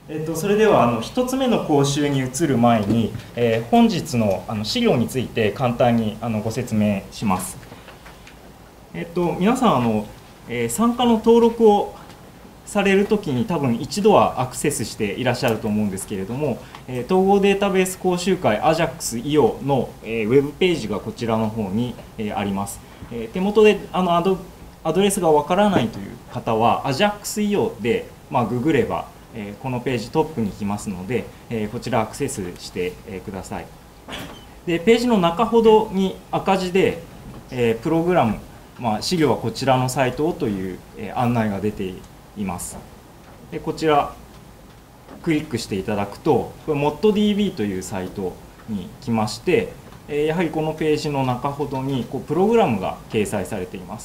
それでは1つ目の講習に移る前に、本日の資料について簡単にご説明します。皆さん参加の登録をされるときに多分一度はアクセスしていらっしゃると思うんですけれども、統合データベース講習会 AJAX-IO のウェブページがこちらの方にあります。手元でアドレスがわからないという方は AJAX-IO でググればこのページトップに来ますので、こちらアクセスしてください。でページの中ほどに赤字でプログラム、資料はこちらのサイトをという案内が出ています。でこちらクリックしていただくと、これ ModDB というサイトに来まして、やはりこのページの中ほどにプログラムが掲載されています。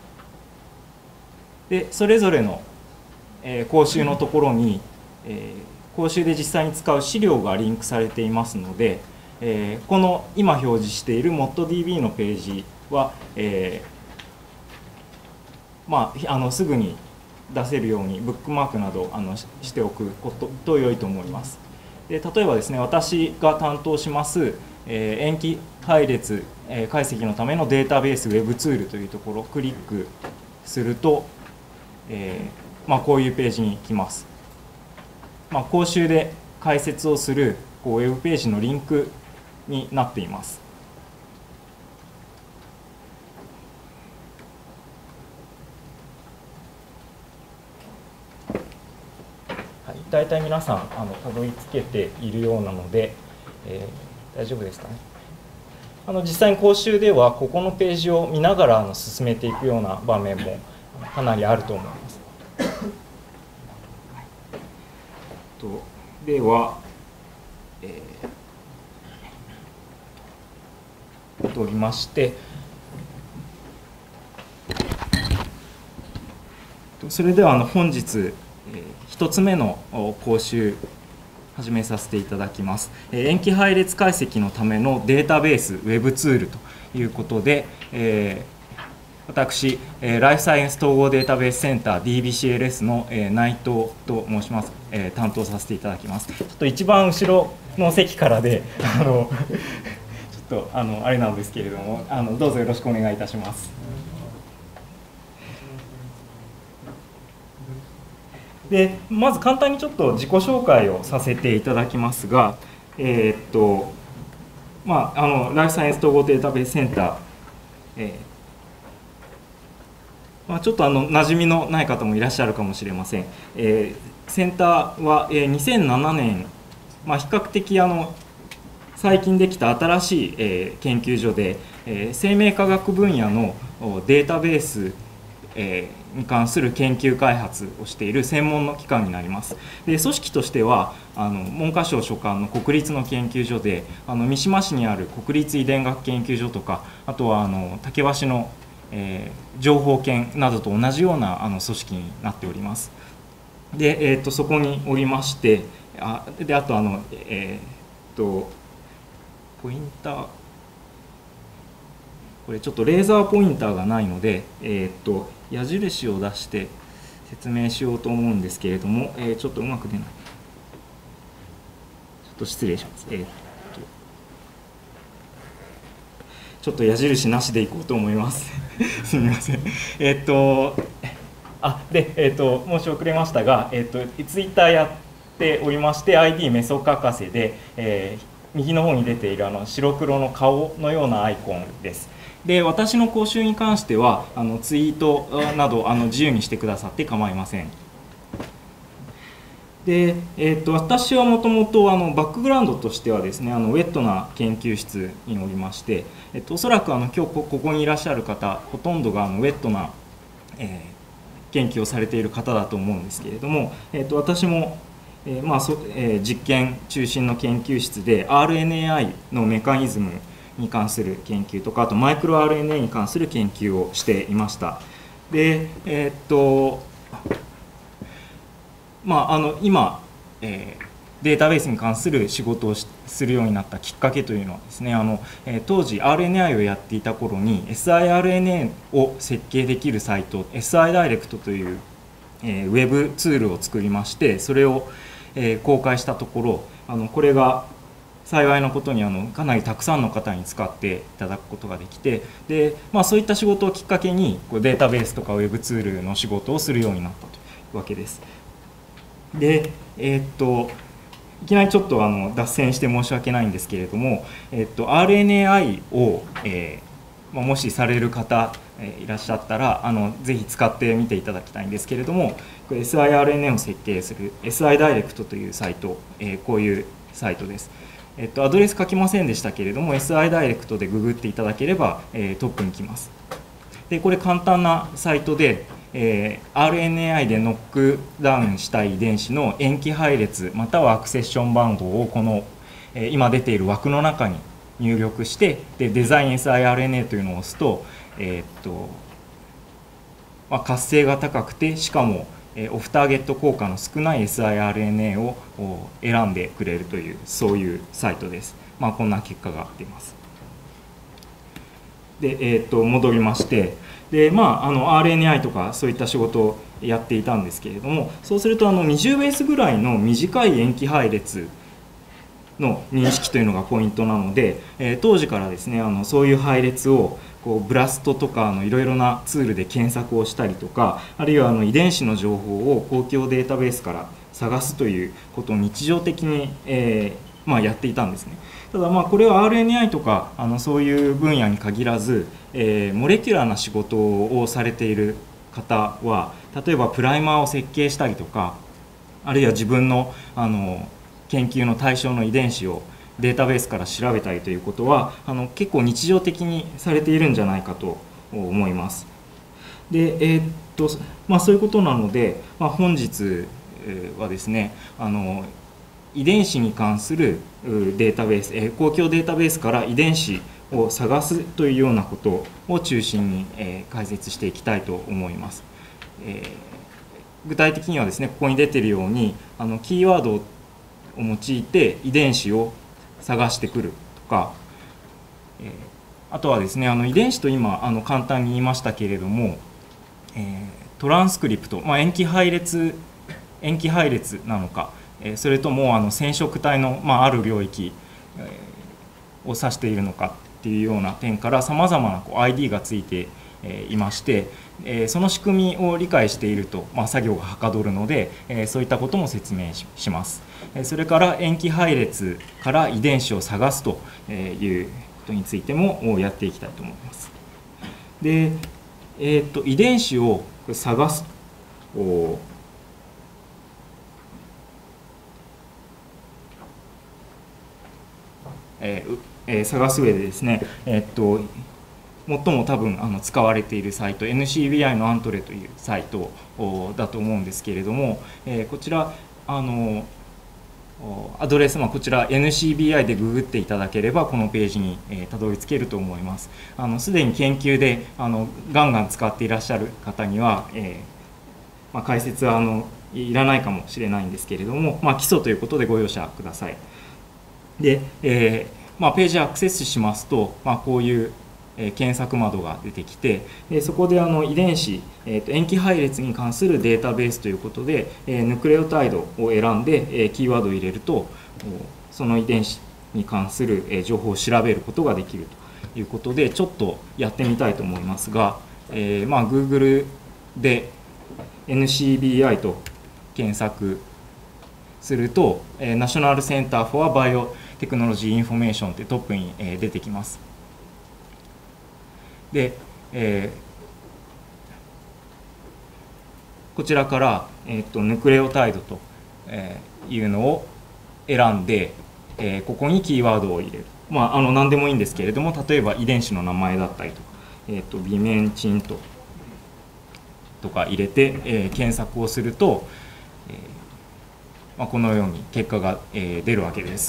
でそれぞれの講習のところに講習で実際に使う資料がリンクされていますので、この今表示している ModDB のページは、すぐに出せるようにブックマークなどしておくと良いと思います。で例えばですね、私が担当します塩基配列解析のためのデータベースウェブツールというところをクリックすると、こういうページに来ます。講習で解説をするウェブページのリンクになっています。大体皆さんたどり着けているようなので、大丈夫ですかね。実際に講習ではここのページを見ながら進めていくような場面もかなりあると思います。では、戻りまして、それでは本日1つ目の講習始めさせていただきます。塩基配列解析のためのデータベースウェブツールということで、私、ライフサイエンス統合データベースセンター DBCLS の内藤と申します。担当させていただきます。ちょっと一番後ろの席からでちょっとあれなんですけれども、どうぞよろしくお願いいたします。でまず簡単にちょっと自己紹介をさせていただきますが、ライフサイエンス統合データベースセンター、ちょっと馴染みのない方もいらっしゃるかもしれません。センターは2007年、比較的最近できた新しい研究所で生命科学分野のデータベースに関する研究開発をしている専門の機関になります。で組織としては文科省所管の国立の研究所で三島市にある国立遺伝学研究所とか、あとは竹橋の情報研などと同じような組織になっております。で、そこにおりまして、あとポインター、これちょっとレーザーポインターがないので、矢印を出して説明しようと思うんですけれども、ちょっとうまく出ない。ちょっと失礼します。ちょっと矢印なしでいこうと思います。すみません。申し遅れましたが、ツイッターやっておりまして、ID メソカカセで、右の方に出ている白黒の顔のようなアイコンです。で、私の講習に関してはツイートなど自由にしてくださって構いません。で、私はもともとバックグラウンドとしてはですね、ウェットな研究室におりまして、おそらく今日ここにいらっしゃる方ほとんどがウェットな、研究をされている方だと思うんですけれども、私も、実験中心の研究室で RNAi のメカニズムに関する研究とか、あとマイクロ RNA に関する研究をしていました。で、今、データベースに関する仕事をするようになったきっかけというのはですね、当時 RNAi をやっていた頃に siRNA を設計できるサイト SI ダイレクトというウェブツールを作りまして、それを公開したところ、これが幸いなことにかなりたくさんの方に使っていただくことができて、で、そういった仕事をきっかけにデータベースとかウェブツールの仕事をするようになったというわけです。で、いきなりちょっと脱線して申し訳ないんですけれども、RNAi を、もしされる方いらっしゃったらぜひ使ってみていただきたいんですけれども、siRNA を設計する SI ダイレクトというサイト、こういうサイトです。アドレス書きませんでしたけれども SI ダイレクトでググっていただければ、トップに来ます。でこれ簡単なサイトで、RNAi でノックダウンしたい遺伝子の塩基配列またはアクセッション番号をこの、今出ている枠の中に入力して、でデザイン siRNA というのを押すと、活性が高くてしかもオフターゲット効果の少ない siRNA を選んでくれるというそういうサイトです。こんな結果が出ます。で、戻りまして、でRNAi とかそういった仕事をやっていたんですけれども、そうすると20ベースぐらいの短い塩基配列の認識というのがポイントなので、当時からですねそういう配列をブラストとかいろいろなツールで検索をしたりとか、あるいは遺伝子の情報を公共データベースから探すということを日常的に、やっていたんですね。ただこれは RNAi とかそういう分野に限らず、モレキュラーな仕事をされている方は例えばプライマーを設計したりとか、あるいは自分の研究の対象の遺伝子をデータベースから調べたりということは結構日常的にされているんじゃないかと思います。で、そういうことなので、本日はですね遺伝子に関するデータベース、公共データベースから遺伝子を探すというようなことを中心に解説していきたいと思います。具体的にはですねここに出ているようにキーワードを用いて遺伝子を探してくるとか、あとはですね遺伝子と今簡単に言いましたけれども、トランスクリプト、塩基配列なのか、それとも染色体の、ある領域を指しているのかっていうような点からさまざまなID がついていまして、その仕組みを理解していると、作業がはかどるので、そういったことも説明します。それから塩基配列から遺伝子を探すということについてもやっていきたいと思います。で、遺伝子を探す探す上でですね、最も多分使われているサイト NCBI のアントレというサイトだと思うんですけれども、こちらアドレス、こちら NCBI でググっていただければこのページにたどり着けると思います。すでに研究でガンガン使っていらっしゃる方には、解説はいらないかもしれないんですけれども、基礎ということでご容赦ください。で、ページアクセスしますと、こういう検索窓が出てきて、そこで遺伝子、塩基配列に関するデータベースということで、ヌクレオタイドを選んでキーワードを入れるとその遺伝子に関する情報を調べることができるということで、ちょっとやってみたいと思いますが、Google で NCBI と検索すると、ナショナルセンター・フォア・バイオテクノロジー・インフォメーションってトップに出てきます。で、こちらから、ヌクレオタイドというのを選んで、ここにキーワードを入れる。何でもいいんですけれども、例えば遺伝子の名前だったりとか、ビメンチンとか入れて、検索をすると、このように結果が、出るわけです。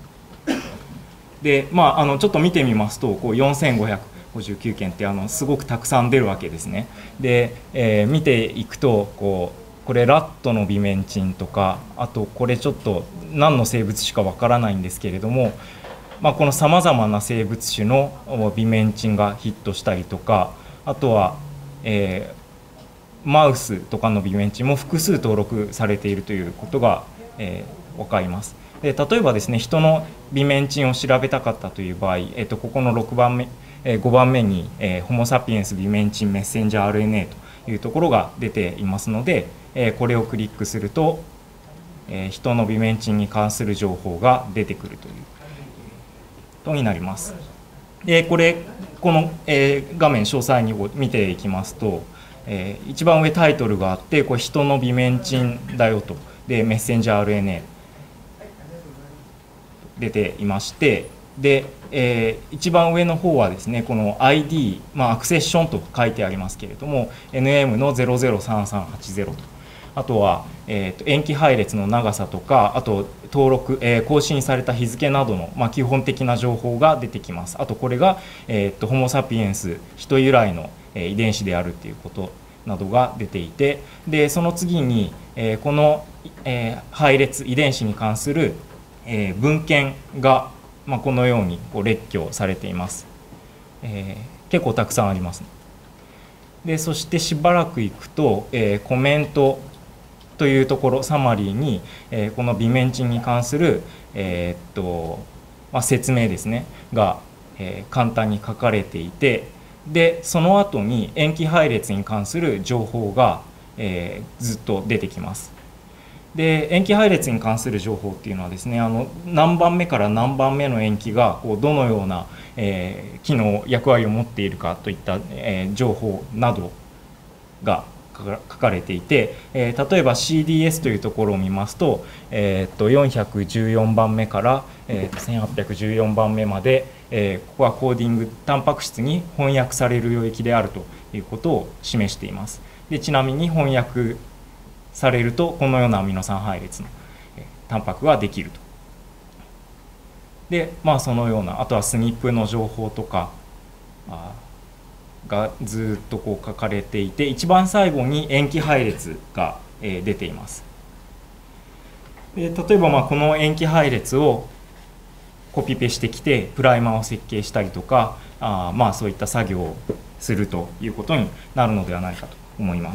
で、ちょっと見てみますと、4559件ってすごくたくさん出るわけですね。で、見ていくとこれラットのビメンチンとか、あとこれちょっと何の生物種かわからないんですけれども、このさまざまな生物種のビメンチンがヒットしたりとか、あとは、マウスとかのビメンチンも複数登録されているということが分かります。で例えばですね、人のビメンチンを調べたかったという場合、ここの6番目、5番目に、ホモ・サピエンスビメンチンメッセンジャー RNA というところが出ていますので、これをクリックすると、人のビメンチンに関する情報が出てくるということになります。でこの、画面詳細に見ていきますと、一番上タイトルがあって、これ人のビメンチンだよと、でメッセンジャー RNA出ていまして、で、一番上の方はですね、この ID、アクセッションと書いてありますけれども、 NM の003380と、あとは、塩基配列の長さとか、あと登録、更新された日付などの、基本的な情報が出てきます。あとこれが、ホモ・サピエンス人由来の遺伝子であるということなどが出ていて、でその次に、この、配列遺伝子に関する、文献が、このように列挙されています。結構たくさんあります。でそしてしばらくいくと、コメントというところ、サマリーに、このビメンチンに関する、説明ですねが、簡単に書かれていて、でその後に塩基配列に関する情報が、ずっと出てきます。で塩基配列に関する情報っていうのはですね、何番目から何番目の塩基がどのような、機能役割を持っているかといった、情報などが書かれていて、例えば CDS というところを見ますと、414番目から、1814番目まで、ここはコーディングタンパク質に翻訳される領域であるということを示しています。でちなみに翻訳されるとこのようなアミノ酸配列のタンパクができると。でそのような、あとはスニップの情報とかがずっと書かれていて、一番最後に塩基配列が出ています。で例えばこの塩基配列をコピペしてきてプライマーを設計したりとか、そういった作業をするということになるのではないかと思います。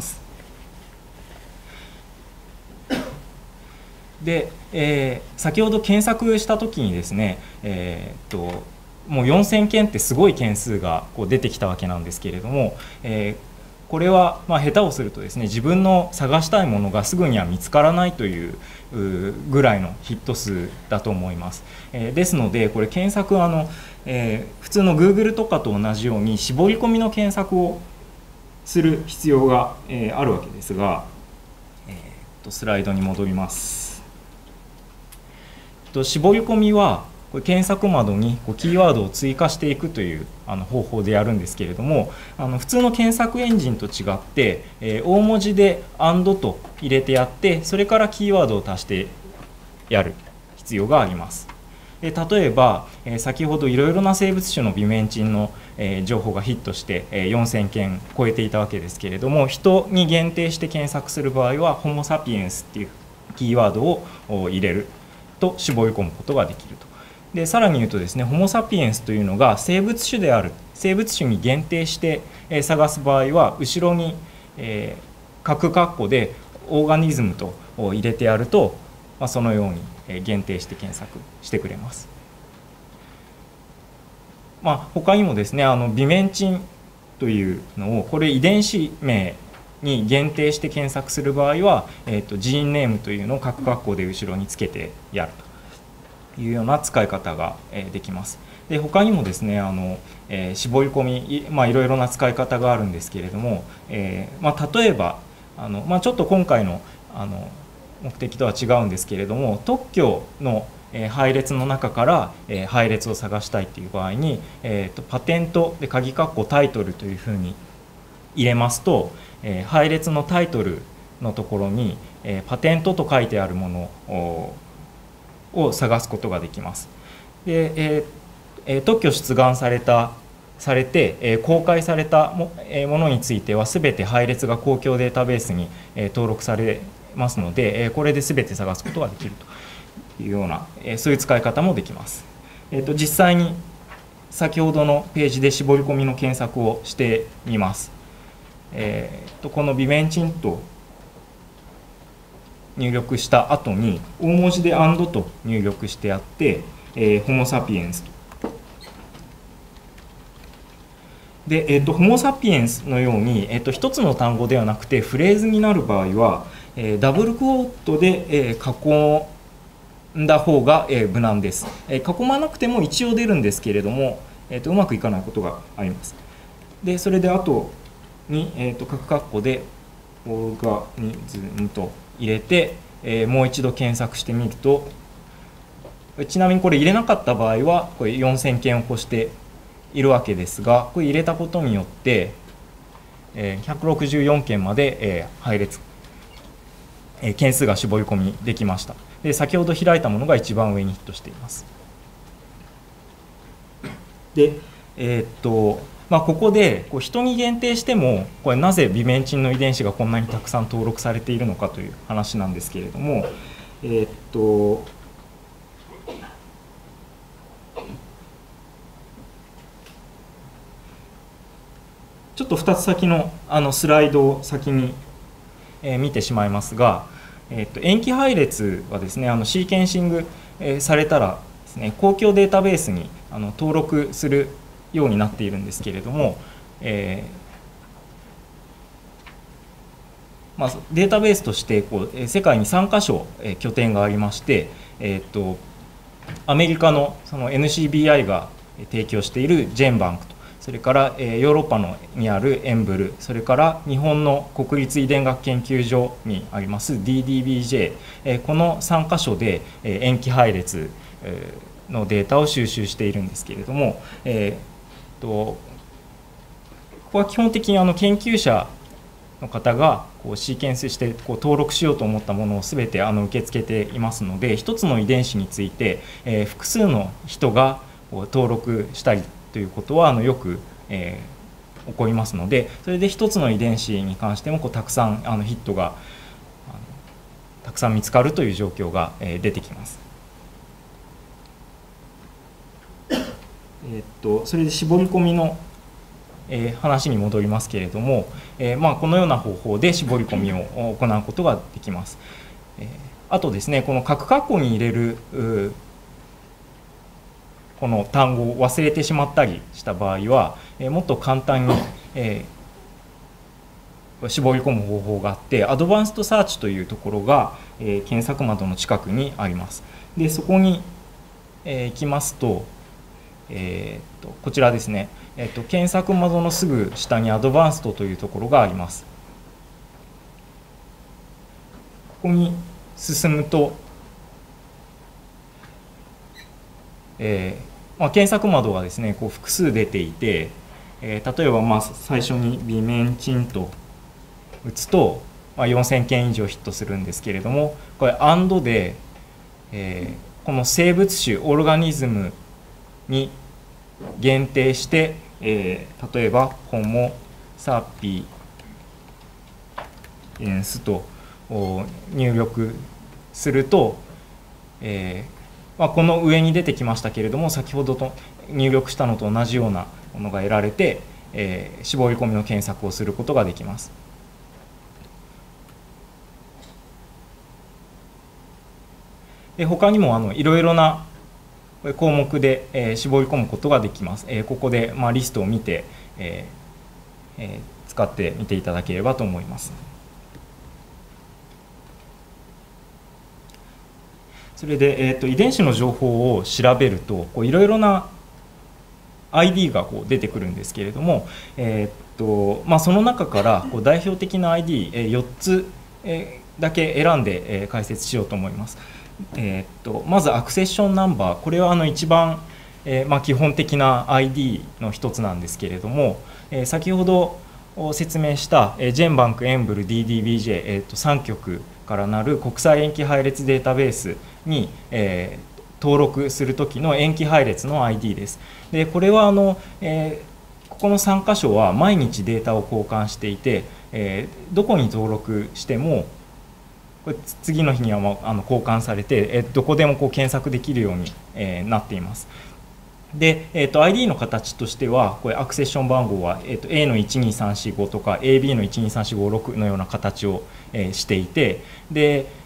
で、先ほど検索した時にですね、もう4000件ってすごい件数が出てきたわけなんですけれども、これは下手をするとですね、自分の探したいものがすぐには見つからないというぐらいのヒット数だと思います。ですのでこれ検索普通の Google とかと同じように絞り込みの検索をする必要があるわけですが、スライドに戻ります。絞り込みはこれ検索窓にキーワードを追加していくという方法でやるんですけれども、普通の検索エンジンと違って、大文字で「&」と入れてやって、それからキーワードを足してやる必要があります。例えば先ほどいろいろな生物種のビメンチンの情報がヒットして4000件超えていたわけですけれども、人に限定して検索する場合はホモ・サピエンスっていうキーワードを入れると絞り込むことができると。でさらに言うとですね、ホモ・サピエンスというのが生物種である、生物種に限定して探す場合は後ろに角括弧でオーガニズムと入れてやると、そのように限定して検索してくれます。他にもですね、ビメンチンというのをこれ遺伝子名に限定して検索する場合は、ジーンネームというのを角括弧で後ろにつけてやるというような使い方ができます。で他にもですね、絞り込み、いろいろな使い方があるんですけれども、例えばちょっと今回の目的とは違うんですけれども、特許の配列の中から配列を探したいという場合に、パテントで鍵括弧タイトルというふうに入れますと、配列のタイトルのところにパテントと書いてあるものを探すことができます。で特許出願されて公開されたものについては全て配列が公共データベースに登録されますので、これで全て探すことができるというようなそういう使い方もできます。実際に先ほどのページで絞り込みの検索をしてみます。このビメンチンと入力した後に大文字で AND と入力してあって、ホモ・サピエンスと。で、ホモ・サピエンスのように、一つの単語ではなくてフレーズになる場合は、ダブルクォートで、囲んだ方が、無難です。囲まなくても一応出るんですけれども、うまくいかないことがあります。で、それで後に、角括弧でオーガニズムと入れて、もう一度検索してみると、ちなみにこれ入れなかった場合はこれ4000件を超しているわけですが、これ入れたことによって164件まで配列件数が絞り込みできました。で、先ほど開いたものが一番上にヒットしています。で、ここで人に限定しても、これなぜビメンチンの遺伝子がこんなにたくさん登録されているのかという話なんですけれども、ちょっと2つ先のスライドを先に見てしまいますが、塩基配列はですね、シーケンシングされたらですね、公共データベースに登録するようになっているんですけれども、データベースとして世界に3カ所拠点がありまして、アメリカのその NCBI が提供しているジェンバンクと、それからヨーロッパにあるエンブル、それから日本の国立遺伝学研究所にあります DDBJ、この3カ所で塩基配列のデータを収集しているんですけれども、ここは基本的に研究者の方がシーケンスして登録しようと思ったものを全て受け付けていますので、一つの遺伝子について複数の人が登録したりということはよく起こりますので、それで一つの遺伝子に関してもたくさんヒットがたくさん見つかるという状況が出てきます。それで絞り込みの話に戻りますけれども、このような方法で絞り込みを行うことができます。あとですね、この角括弧に入れるこの単語を忘れてしまったりした場合は、もっと簡単に絞り込む方法があって、アドバンストサーチというところが検索窓の近くにあります。で、そこに行きますと、こちらですね、検索窓のすぐ下にアドバンストというところがあります。ここに進むと、検索窓がですね、複数出ていて、例えば最初にビメンチンと打つと、4000件以上ヒットするんですけれども、これ AND で、この生物種オルガニズムに限定して、例えばホモ・サピエンスと入力すると、この上に出てきましたけれども、先ほどと入力したのと同じようなものが得られて、絞り込みの検索をすることができます。他にもいろいろな項目で絞り込むことができます。ここでリストを見て使ってみていただければと思います。それで、遺伝子の情報を調べるといろいろな ID が出てくるんですけれども、その中から代表的な ID4 つだけ選んで解説しようと思います。まずアクセッションナンバー、これは一番基本的な ID の一つなんですけれども、先ほど説明したジェンバンク、エンブル、DDBJ、3局からなる国際塩基配列データベースに登録する時の塩基配列の ID です。で、これはここの3箇所は毎日データを交換していて、どこに登録してもこれ次の日には交換されて、どこでも検索できるようになっています。で、ID の形としては、これアクセッション番号は、A の12345とか AB の12345 6のような形をしていて、で、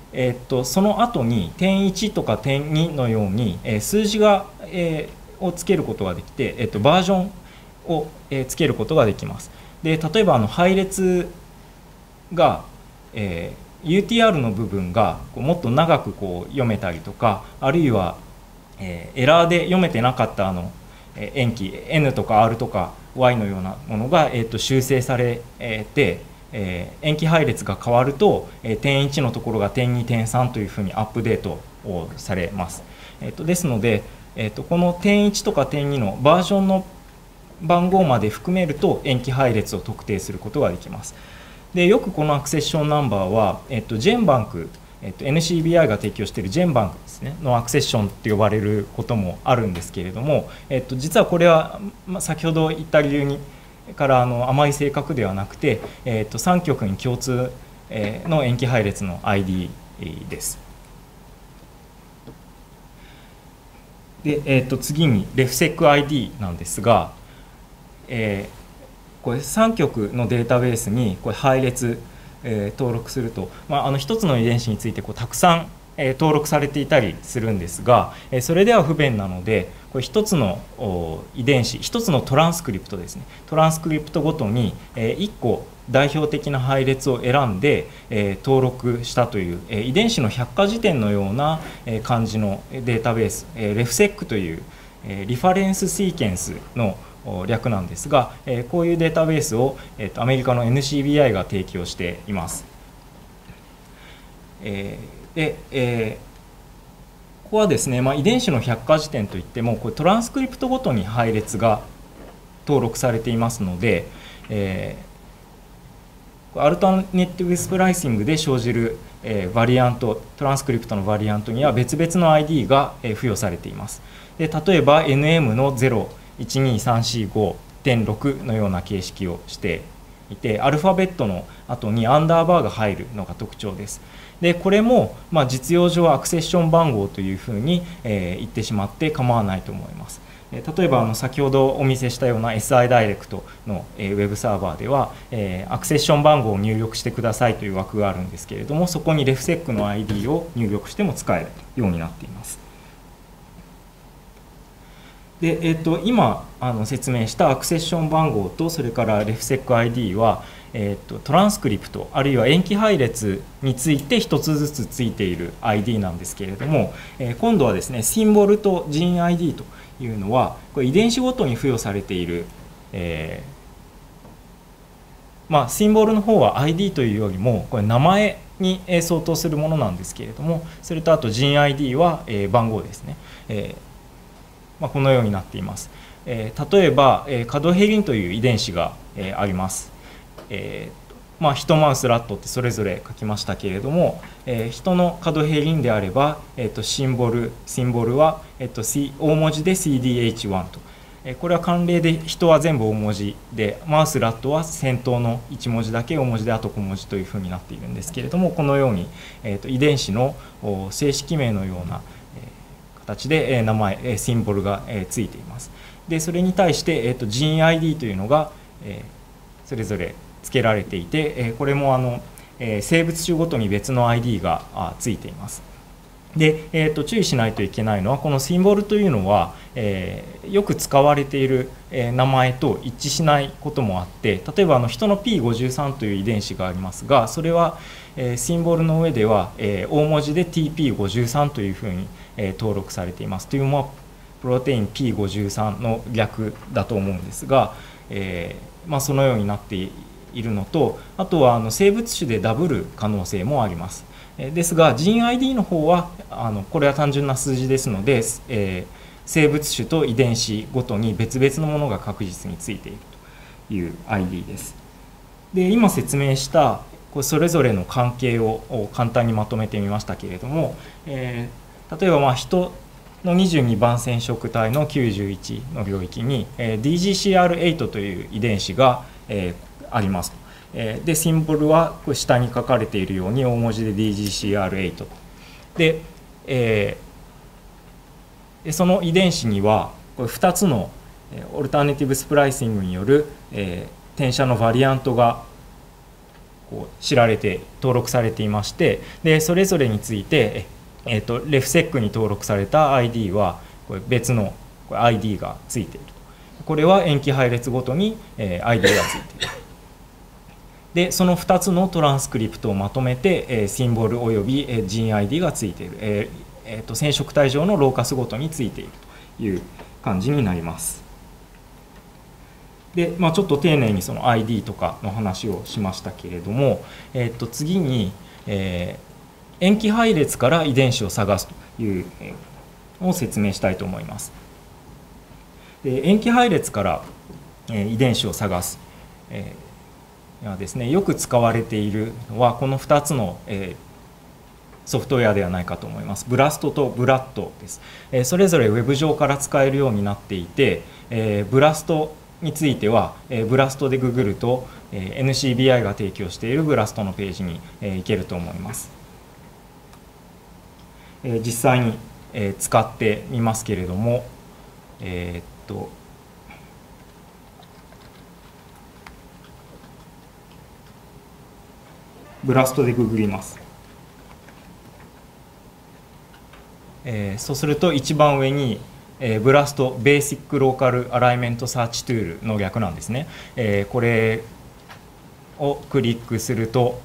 その後に点1とか点2のように、数字が、をつけることができて、バージョンを、つけることができます。で例えば配列が、UTR の部分がもっと長く読めたりとか、あるいは、エラーで読めてなかった塩基 N とか R とか Y のようなものが、修正されて、塩基配列が変わると、点1のところが点2点3というふうにアップデートをされます。ですので、この点1とか点2のバージョンの番号まで含めると塩基配列を特定することができます。でよくこのアクセッションナンバーは、ジェンバンク、NCBI が提供しているジェンバンクですねのアクセッションと呼ばれることもあるんですけれども、実はこれは、先ほど言った理由にからあまり正確ではなくて、3極に共通の塩基配列の ID です。で、次にレフセック ID なんですが、これ3極のデータベースにこれ配列、登録すると、1つの遺伝子についてたくさん登録されていたりするんですが、それでは不便なので、これ1つの遺伝子、1つのトランスクリプトですね、トランスクリプトごとに1個代表的な配列を選んで登録したという遺伝子の百科事典のような感じのデータベース、レフセックというリファレンスシーケンスの略なんですが、こういうデータベースをアメリカの NCBI が提供しています。でここはですね、遺伝子の百科事典といってもこれトランスクリプトごとに配列が登録されていますので、アルタネティブスプライシングで生じるバリアント、トランスクリプトのバリアントには別々の ID が付与されています。で例えば NM の0、12345.6 のような形式をしていて、アルファベットの後にアンダーバーが入るのが特徴です。でこれも実用上アクセッション番号というふうに言ってしまって構わないと思います。例えば先ほどお見せしたような SI ダイレクトのウェブサーバーではアクセッション番号を入力してくださいという枠があるんですけれども、そこにレフセックの ID を入力しても使えるようになっています。で今説明したアクセッション番号とそれからレフセック ID は、トランスクリプトあるいは塩基配列について1つずつついている ID なんですけれども、今度はですねシンボルとジーン ID というのはこれ遺伝子ごとに付与されている、シンボルの方は ID というよりもこれ名前に相当するものなんですけれども、それとあとジーン ID は番号ですね。このようになっています。例えばカドヘリンという遺伝子があります。ヒトマウスラットってそれぞれ書きましたけれども、人のカドヘリンであれば、シンボルは、大文字で CDH1 と、これは慣例で人は全部大文字で、マウスラットは先頭の1文字だけ大文字であと小文字というふうになっているんですけれども、このように、遺伝子の正式名のような形で名前、シンボルがついています。でそれに対して、ジーン ID というのがそれぞれ付けられていて、これも生物種ごとに別の ID がついています。で、注意しないといけないのはこのシンボルというのは、よく使われている名前と一致しないこともあって、例えば人の P53 という遺伝子がありますが、それはシンボルの上では大文字で TP53 というふうに登録されています。というのはプロテイン P53 の略だと思うんですが、そのようになっているのと、あとは生物種でダブる可能性もあります。ですがジーン ID の方はこれは単純な数字ですので、生物種と遺伝子ごとに別々のものが確実についているという ID です。で今説明したそれぞれの関係を簡単にまとめてみましたけれども、例えば人の22番染色体の91の領域に DGCR8 という遺伝子がありますと。でシンボルはこれ下に書かれているように大文字で DGCR8 で、その遺伝子にはこれ2つのオルタネティブスプライシングによる転写のバリアントがこう知られて登録されていまして、でそれぞれについて、レフセックに登録された ID はこれ別のID がついていると。これは塩基配列ごとに ID がついている。でその2つのトランスクリプトをまとめてシンボルおよびジーン ID がついている、染色体上のローカスごとについているという感じになります。で、ちょっと丁寧にその ID とかの話をしましたけれども、次に、塩基配列から遺伝子を探すというのを説明したいと思います。で塩基配列から遺伝子を探すはですね、よく使われているのはこの2つのソフトウェアではないかと思います。ブラストとブラッドです。それぞれウェブ上から使えるようになっていて、ブラストについてはブラストでググると NCBI が提供しているブラストのページに行けると思います。実際に使ってみますけれども、ブラストでググります。そうすると一番上にブラストベーシックローカルアライメントサーチトゥールの略なんですね。これをクリックすると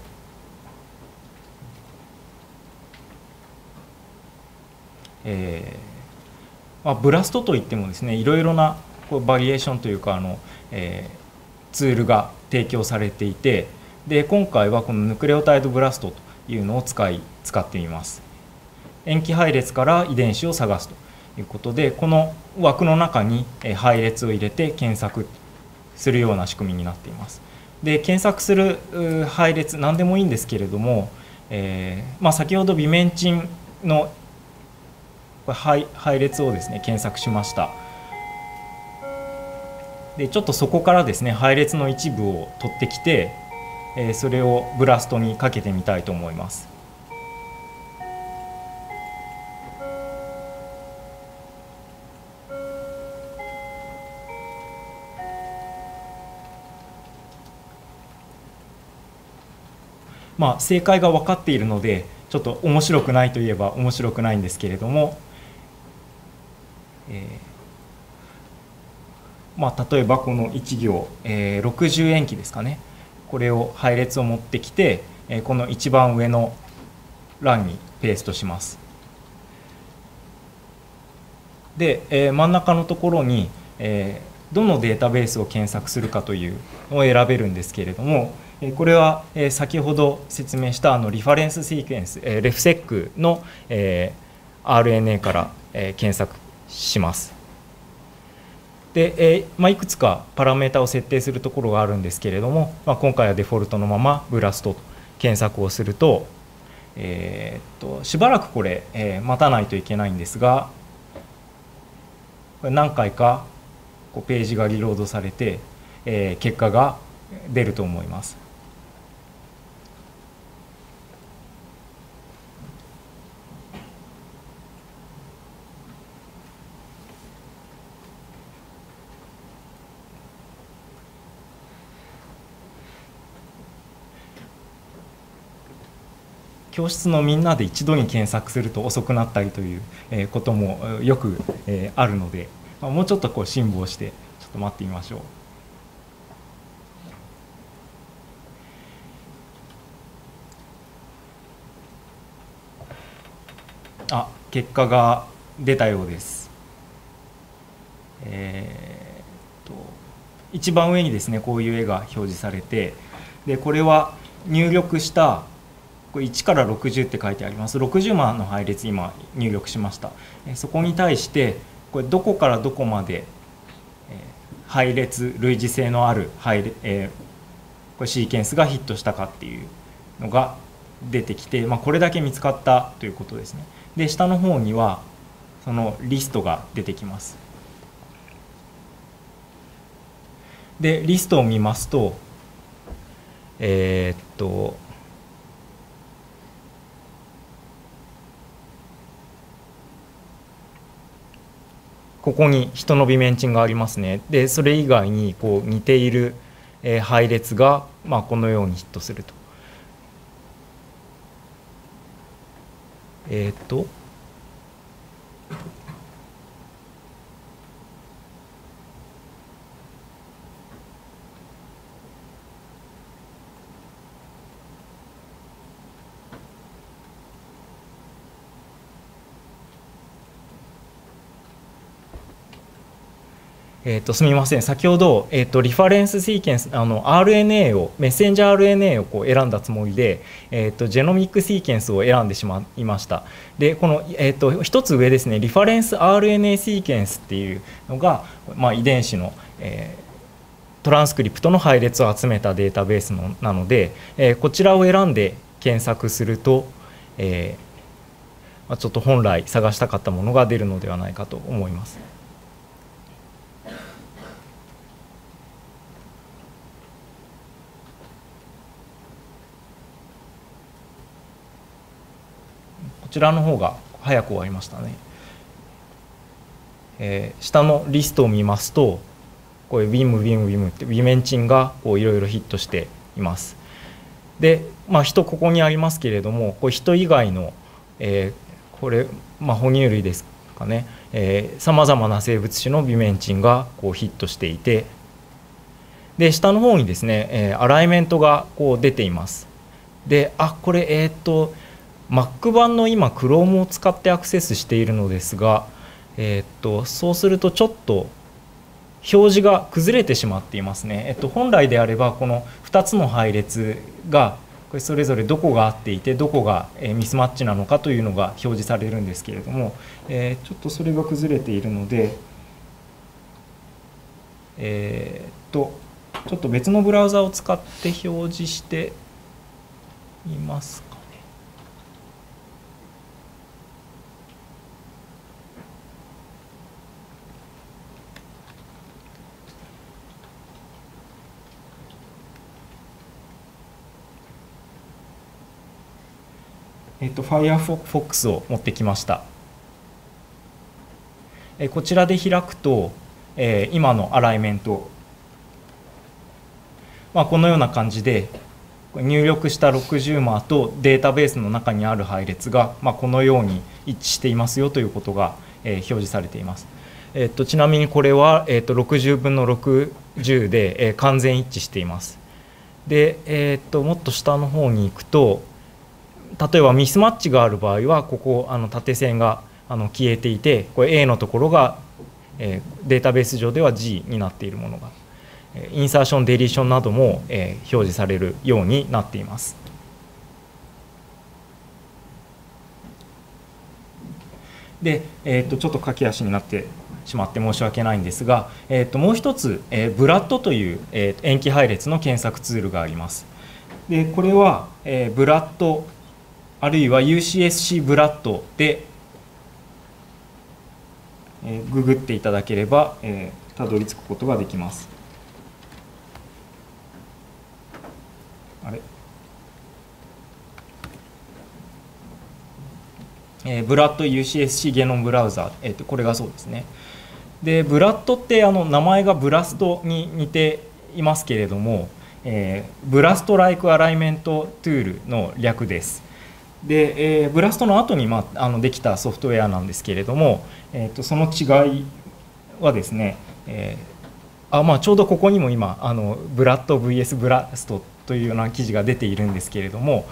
ブラストといってもですね、いろいろなバリエーションというかツールが提供されていて、で今回はこのヌクレオタイドブラストというのを使ってみます。塩基配列から遺伝子を探すということで、この枠の中に配列を入れて検索するような仕組みになっています。で検索する配列何でもいいんですけれども、先ほどビメンチンの配列をですね検索しました。でちょっとそこからですね配列の一部を取ってきて、それをブラストにかけてみたいと思います。正解が分かっているのでちょっと面白くないといえば面白くないんですけれども、例えばこの1行、60塩基ですかね、これを配列を持ってきてこの一番上の欄にペーストします。で真ん中のところにどのデータベースを検索するかというのを選べるんですけれども、これは先ほど説明したリファレンスシークエンスレフセックの RNA から検索します。でいくつかパラメータを設定するところがあるんですけれども、今回はデフォルトのままブラストと検索をすると、しばらくこれ待たないといけないんですが、これ何回かページがリロードされて結果が出ると思います。教室のみんなで一度に検索すると遅くなったりということもよくあるので、もうちょっと辛抱してちょっと待ってみましょう。結果が出たようです。一番上にですねこういう絵が表示されて、でこれは入力したこれ1から60って書いてあります。60万の配列今入力しました。そこに対してこれどこからどこまで配列類似性のあるこれシーケンスがヒットしたかっていうのが出てきて、これだけ見つかったということですね。で下の方にはそのリストが出てきます。でリストを見ますとここに人のビメンチンがありますね。でそれ以外に似ている配列がこのようにヒットするとえっとすみません、先ほど、リファレンスシーケンスRNA をメッセンジャー RNA をこう選んだつもりで、ジェノミックシーケンスを選んでしまいました。でこの、一つ上ですね、リファレンス RNA シーケンスっていうのが、遺伝子の、トランスクリプトの配列を集めたデータベースなので、こちらを選んで検索すると、ちょっと本来探したかったものが出るのではないかと思います。こちらの方が早く終わりましたね。下のリストを見ますと、これ WIM ってウィメンチンがいろいろヒットしています。で、人ここにありますけれども、これ人以外の、これ、哺乳類ですかね、さまざまな生物種のウィメンチンがヒットしていて、で下の方にですね、アライメントが出ています。で、これMac 版の今 Chrome を使ってアクセスしているのですが、そうするとちょっと表示が崩れてしまっていますね。本来であればこの2つの配列がこれそれぞれどこが合っていてどこがミスマッチなのかというのが表示されるんですけれども、ちょっとそれが崩れているので、ちょっと別のブラウザを使って表示してみますか。Firefox を持ってきました。こちらで開くと、今のアライメント、このような感じで入力した60マとデータベースの中にある配列が、このように一致していますよということが、表示されています。ちなみにこれは、60分の60で、完全一致しています。で、もっと下の方に行くと、例えばミスマッチがある場合はここ縦線が消えていて、これ A のところがデータベース上では G になっているものが、インサーションデリーションなども表示されるようになっています。で、ちょっと駆け足になってしまって申し訳ないんですが、もう一つ、ブラッドという、塩基配列の検索ツールがあります。でこれは、ブラッドあるいは UCSC ブラッドで、ググっていただければ、たどり着くことができます。ブラッド UCSC ゲノムブラウザ、これがそうですね。でブラッドって名前がブラストに似ていますけれども、ブラストライクアライメントトゥールの略です。で、ブラストの後に、できたソフトウェアなんですけれども、その違いはですね、ちょうどここにも今ブラッド VS ブラストというような記事が出ているんですけれども、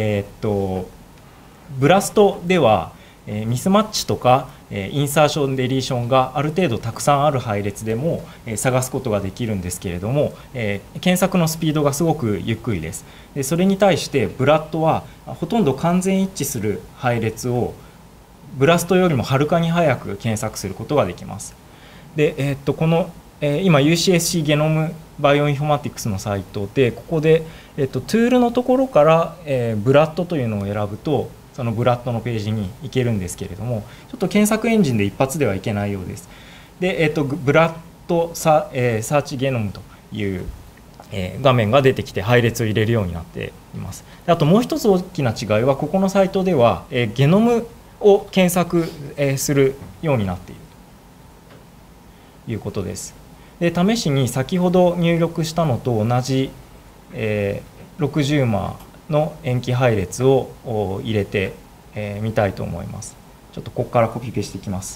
ブラストではミスマッチとかインサーションデリーションがある程度たくさんある配列でも探すことができるんですけれども、検索のスピードがすごくゆっくりです。でそれに対してブラッドはほとんど完全一致する配列をブラストよりもはるかに早く検索することができます。で、この今 UCSC ゲノムバイオインフォマティクスのサイトでここで、トゥールのところから、ブラッドというのを選ぶとそのブラッドのページに行けるんですけれども、ちょっと検索エンジンで一発ではいけないようです。で、ブラッドサーチゲノムという画面が出てきて配列を入れるようになっています。あともう一つ大きな違いはここのサイトではゲノムを検索するようになっているということです。で試しに先ほど入力したのと同じ60マの塩基配列を入れて見たいと思います。ちょっとここからコピペしていきます。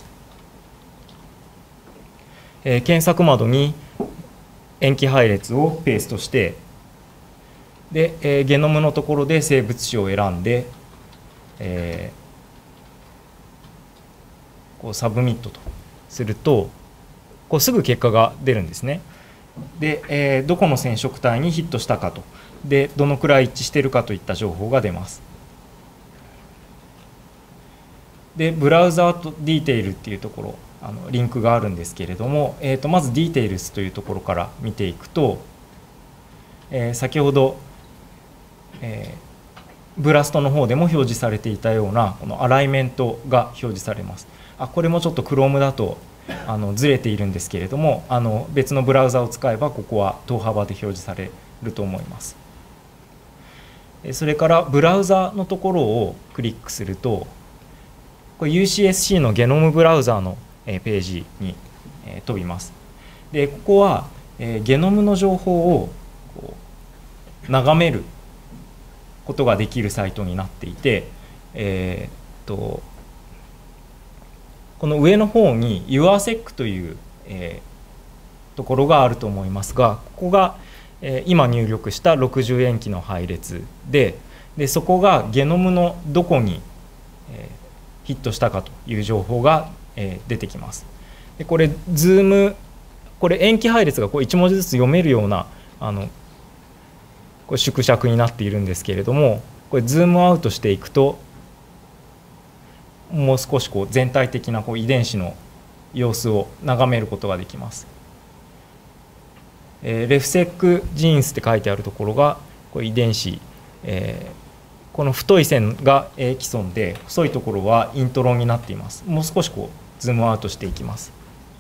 検索窓に塩基配列をペーストして、で、ゲノムのところで生物種を選んで、こうサブミットとすると、こうすぐ結果が出るんですね。で、どこの染色体にヒットしたかと、でどのくらい一致しているかといった情報が出ます。でブラウザーとディテールっていうところ、リンクがあるんですけれども、まずディテールスというところから見ていくと、先ほど、ブラストの方でも表示されていたようなこのアライメントが表示されます。これもちょっと Chrome だとずれているんですけれども、別のブラウザを使えばここは等幅で表示されると思います。それからブラウザのところをクリックすると、これ UCSC のゲノムブラウザのページに飛びます。でここはゲノムの情報を眺めることができるサイトになっていて、この上の方に YourSec という、ところがあると思いますが、ここが、今入力した60塩基の配列で、そこがゲノムのどこに、ヒットしたかという情報が、出てきます。でこれズーム、これ塩基配列がこう1文字ずつ読めるようなこれ縮尺になっているんですけれども、これズームアウトしていくと、もう少しこう全体的なこう遺伝子の様子を眺めることができます。レフセックジーンスって書いてあるところがこう遺伝子、この太い線が基礎で、細いところはイントロンになっています。もう少しこうズームアウトしていきます。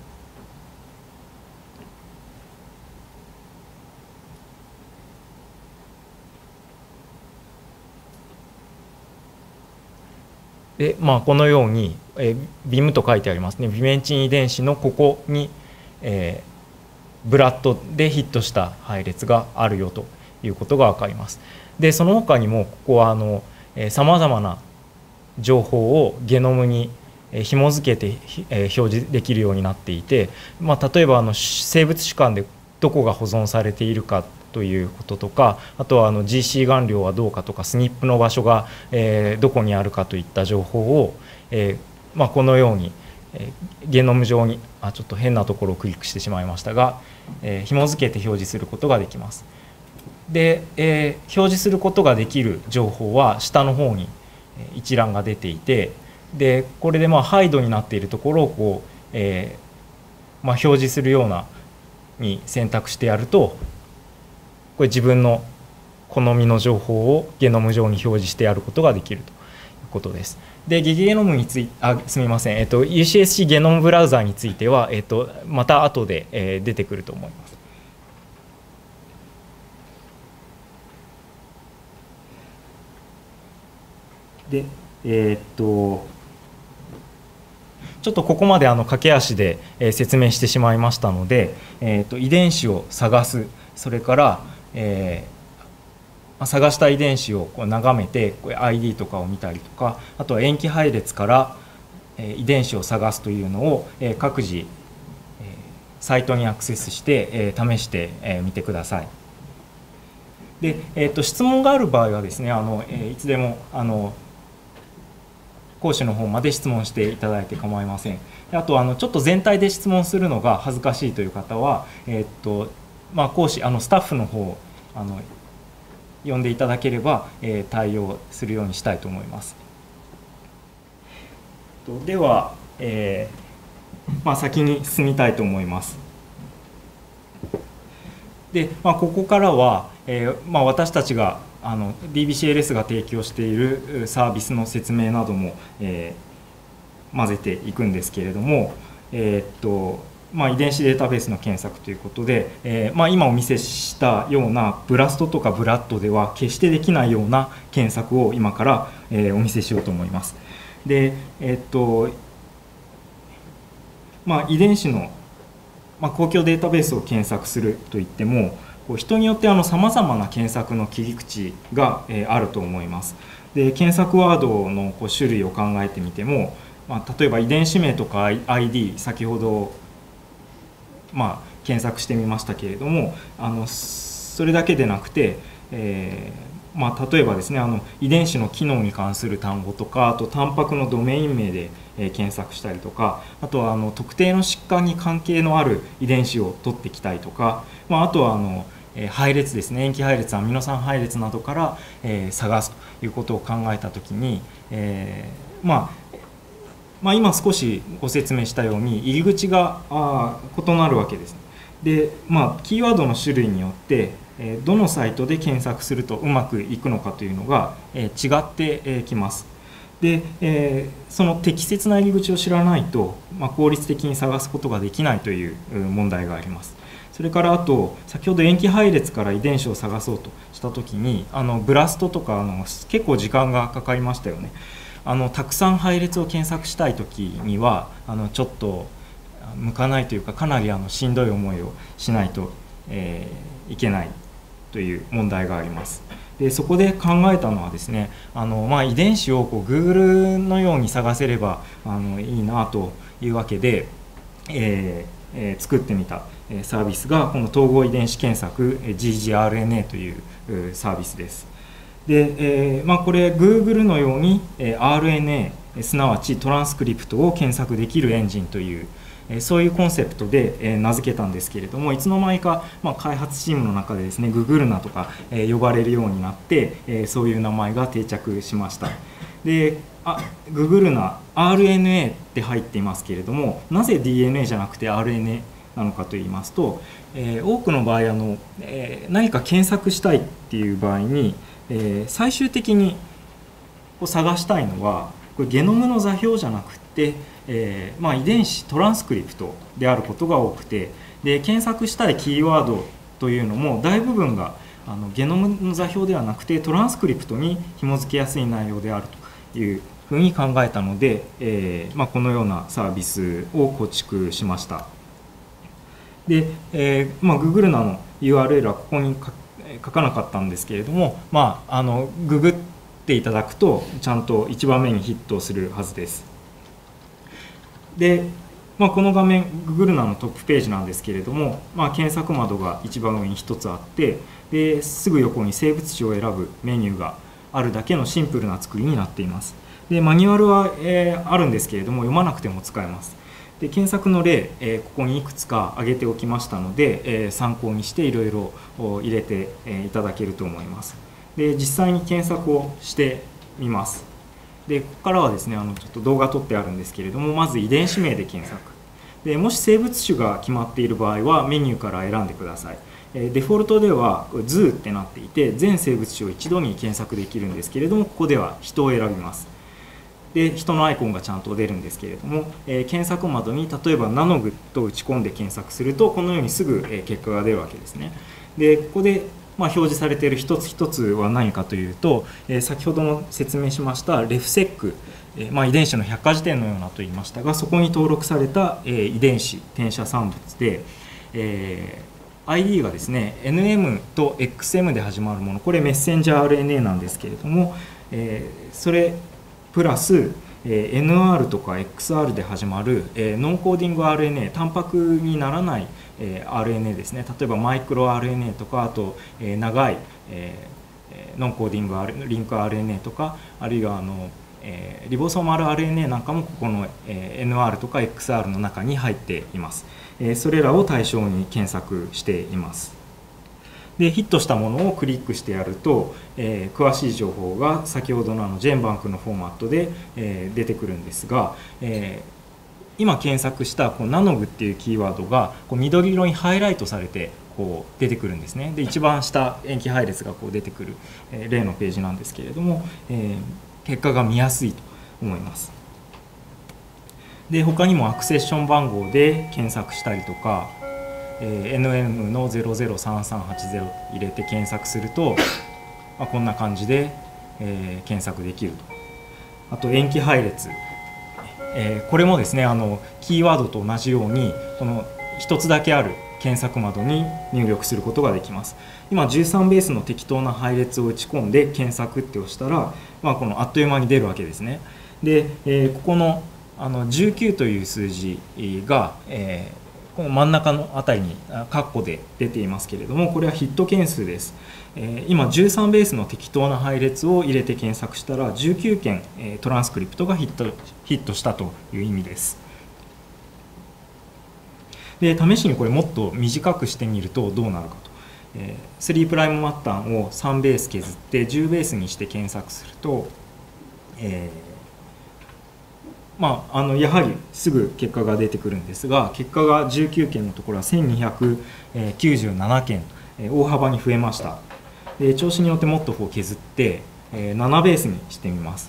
でこのように、BIM と書いてありますね。ビメンチン遺伝子のここに、ブラッドでヒットした配列があるよということが分かります。でその他にもここはさまざまな情報をゲノムに紐付けて表示できるようになっていて、例えば生物主間でどこが保存されているかということとか、あとはGC 含量はどうかとか、スニップの場所がどこにあるかといった情報をこのようにゲノム上にちょっと変なところをクリックしてしまいましたが、紐付けて表示することができます。で、表示することができる情報は下の方に一覧が出ていて、でこれでハイドになっているところをこう、表示するようなに選択してやると、これ自分の好みの情報をゲノム上に表示してやることができるということです。でゲノムについてすみません、UCSC ゲノムブラウザーについては、また後で、出てくると思います。でちょっとここまで駆け足で説明してしまいましたので、遺伝子を探す、それから探した遺伝子をこう眺めてこれ ID とかを見たりとか、あとは塩基配列から遺伝子を探すというのを各自サイトにアクセスして試してみてください。で、質問がある場合はですね、いつでも講師の方まで質問していただいて構いません。あとちょっと全体で質問するのが恥ずかしいという方は、講師スタッフの方呼んでいただければ、対応するようにしたいと思います。では、先に進みたいと思います。で、ここからは、私たちがDBCLS が提供しているサービスの説明なども、混ぜていくんですけれども、遺伝子データベースの検索ということで、今お見せしたようなブラストとかブラッドでは決してできないような検索を今から、お見せしようと思います。で、遺伝子の、公共データベースを検索するといっても、人によってさまざまな検索の切り口があると思います。 で検索ワードの種類を考えてみても、例えば遺伝子名とか ID 先ほど、検索してみましたけれども、それだけでなくて、例えばですね、遺伝子の機能に関する単語とか、あとタンパクのドメイン名で検索したりとか、あとは特定の疾患に関係のある遺伝子を取ってきたりとか、あとは配列ですね、塩基配列、アミノ酸配列などから、探すということを考えたときに、今少しご説明したように入り口が異なるわけです。で、キーワードの種類によってどのサイトで検索するとうまくいくのかというのが違ってきます。で、その適切な入り口を知らないと、効率的に探すことができないという問題があります。それからあと先ほど塩基配列から遺伝子を探そうとしたときにブラストとか結構時間がかかりましたよね。たくさん配列を検索したいときにはちょっと向かないというか、かなりしんどい思いをしないと、いけないという問題があります。でそこで考えたのはですね、遺伝子をGoogle のように探せればいいなというわけで、作ってみたサービスがこの統合遺伝子検索 ggRNA というサービスです。で、これ Google のように RNA すなわちトランスクリプトを検索できるエンジンというそういうコンセプトで名付けたんですけれども、いつの間にか開発チームの中でですね、ググルナとか呼ばれるようになってそういう名前が定着しました。で、ググルナ RNA って入っていますけれども、なぜ DNA じゃなくて RNA なのかといいますと、多くの場合何か検索したいっていう場合に、最終的に探したいのはこれゲノムの座標じゃなくて遺伝子トランスクリプトであることが多くて、で検索したいキーワードというのも大部分がゲノムの座標ではなくてトランスクリプトに紐付けやすい内容であるというふうに考えたので、このようなサービスを構築しました。で、Google の URL はここに書かなかったんですけれども、ググっていただくとちゃんと1番目にヒットするはずです。で、この画面 Google のトップページなんですけれども、検索窓が一番上に1つあって、ですぐ横に生物種を選ぶメニューがあるだけのシンプルな作りになっています。でマニュアルは、あるんですけれども読まなくても使えます。で検索の例、ここにいくつか挙げておきましたので、参考にしていろいろ入れていただけると思います。で実際に検索をしてみます。でここからはですねちょっと動画撮ってあるんですけれども、まず遺伝子名で検索で、もし生物種が決まっている場合はメニューから選んでください。デフォルトでは図ってなっていて全生物種を一度に検索できるんですけれども、ここでは人を選びます。で人のアイコンがちゃんと出るんですけれども、検索窓に例えばナノグと打ち込んで検索するとこのようにすぐ結果が出るわけですね。でここで表示されている一つ一つは何かというと、先ほども説明しましたレフセック、遺伝子の百科事典のようなと言いましたが、そこに登録された遺伝子転写産物で、ID がですね NM と XM で始まるもの、これメッセンジャー RNA なんですけれども、それプラス NR とか XR で始まるノンコーディング RNA、タンパクにならないRNA ですね。例えばマイクロ RNA とか、あと長いノンコーディングリンク RNA とか、あるいはリボソーマル RNA なんかもここの NR とか XR の中に入っています。それらを対象に検索しています。でヒットしたものをクリックしてやると、詳しい情報が先ほどのジェンバンクのフォーマットで、出てくるんですが、今検索したナノグっていうキーワードが緑色にハイライトされて出てくるんですね。で一番下塩基配列が出てくる、例のページなんですけれども、結果が見やすいと思います。で他にもアクセッション番号で検索したりとか、NM の003380入れて検索すると、こんな感じで、検索できると。あと塩基配列、これもですねキーワードと同じようにこの一つだけある検索窓に入力することができます。今13ベースの適当な配列を打ち込んで検索って押したら、このあっという間に出るわけですね。で、ここの19という数字が、この真ん中のあたりにカッコで出ていますけれども、これはヒット件数です。今13ベースの適当な配列を入れて検索したら19件トランスクリプトがヒットしたという意味です。で、試しにこれもっと短くしてみるとどうなるかと。3プライム末端を3ベース削って10ベースにして検索すると、やはりすぐ結果が出てくるんですが、結果が19件のところは1297件、大幅に増えました。で、調子によってもっとこう削って7ベースにしてみます。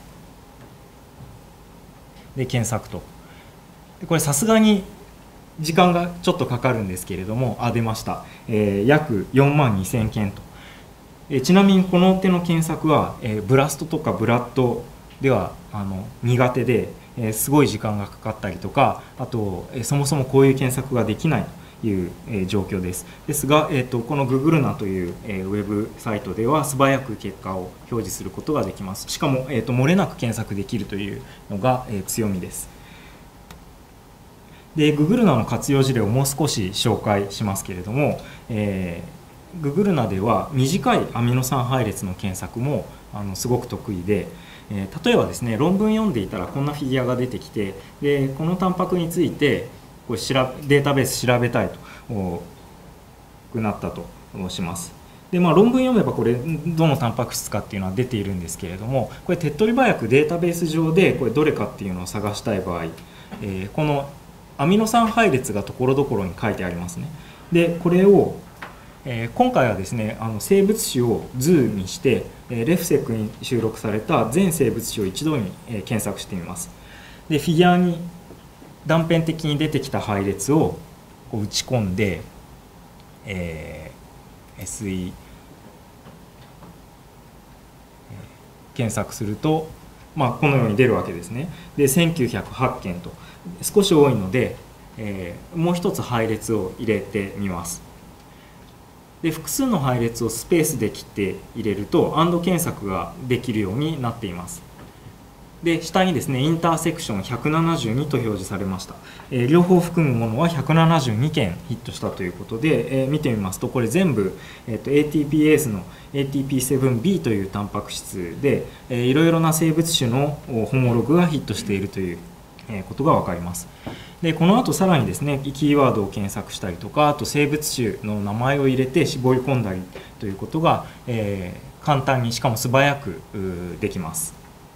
で、検索と。で、これさすがに時間がちょっとかかるんですけれども、出ました。約4万2000件と。ちなみにこの手の検索はブラストとかブラッドでは苦手で、すごい時間がかかったりとか、あとそもそもこういう検索ができないという状況です。ですが、この Google というウェブサイトでは素早く結果を表示することができます。しかも漏れなく検索できるというのが強みです。で、Google の活用事例をもう少し紹介しますけれども、Google では短いアミノ酸配列の検索もすごく得意で、例えばですね、論文読んでいたらこんなフィギュアが出てきて、でこのタンパクについてこれデータベース調べたいとなったとします。で、論文読めばこれどのタンパク質かっていうのは出ているんですけれども、これ手っ取り早くデータベース上でこれどれかっていうのを探したい場合、このアミノ酸配列がところどころに書いてありますね。で、これを今回はですね、生物種を図にしてレフセックに収録された全生物種を一度に検索してみます。で、フィギュアに断片的に出てきた配列をこう打ち込んで、SE 検索すると、このように出るわけですね。で、1908件と少し多いので、もう一つ配列を入れてみます。で、複数の配列をスペースで切って入れるとAND検索ができるようになっています。で、下にですね、インターセクション172と表示されました。両方含むものは172件ヒットしたということで、見てみますとこれ全部、ATPase の ATP7B というタンパク質で、いろいろな生物種のホモログがヒットしているということが分かります。で、この後さらにですね、キーワードを検索したりとか、あと生物種の名前を入れて絞り込んだりということが、簡単にしかも素早くできます。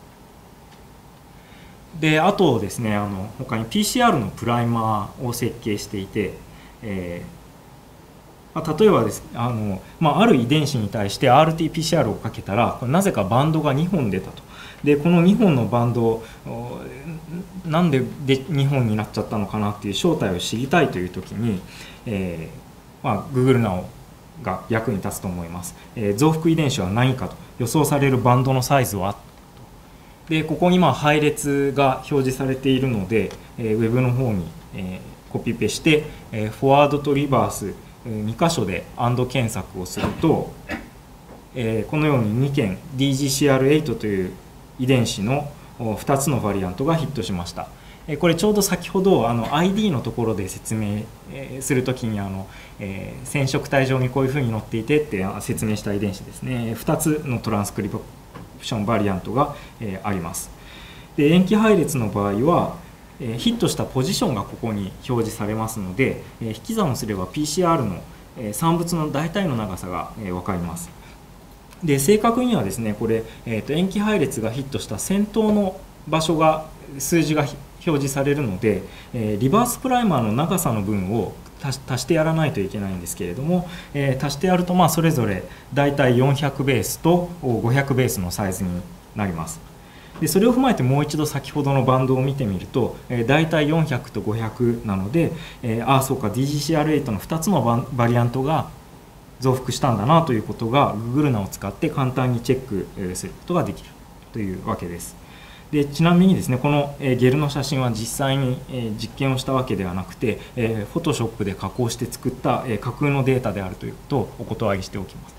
で、あとですね、他に PCR のプライマーを設計していて、例えばです、ある遺伝子に対して RT-PCR をかけたらなぜかバンドが2本出たと。で、この2本のバンドなんで2本になっちゃったのかなっていう正体を知りたいという時に、Google Now が役に立つと思います。増幅遺伝子は何かと予想されるバンドのサイズは、でここに配列が表示されているので、ウェブの方にコピペして、フォワードとリバース2箇所でAND検索をすると、このように2件 DGCR8 という遺伝子の2つのバリアントがヒットしました。これちょうど先ほどID のところで説明するときに染色体上にこういうふうに載っていてって説明した遺伝子ですね。2つのトランスクリプションバリアントがあります。で、塩基配列の場合はヒットしたポジションがここに表示されますので、引き算をすれば PCR の産物の大体の長さが分かります。で、正確にはですね、これ、塩基配列がヒットした先頭の場所が数字が表示されるので、リバースプライマーの長さの分を足してやらないといけないんですけれども、足してやるとそれぞれ大体400ベースと500ベースのサイズになります。で、それを踏まえてもう一度先ほどのバンドを見てみると、大体400と500なので、そうか DGCR8 の2つのバリアントが増幅したんだなということが Google ナを使って簡単にチェックすることができるというわけです。 でちなみにですね、このゲルの写真は実際に実験をしたわけではなくて、Photoshop で加工して作った架空のデータであるということをお断りしておきます。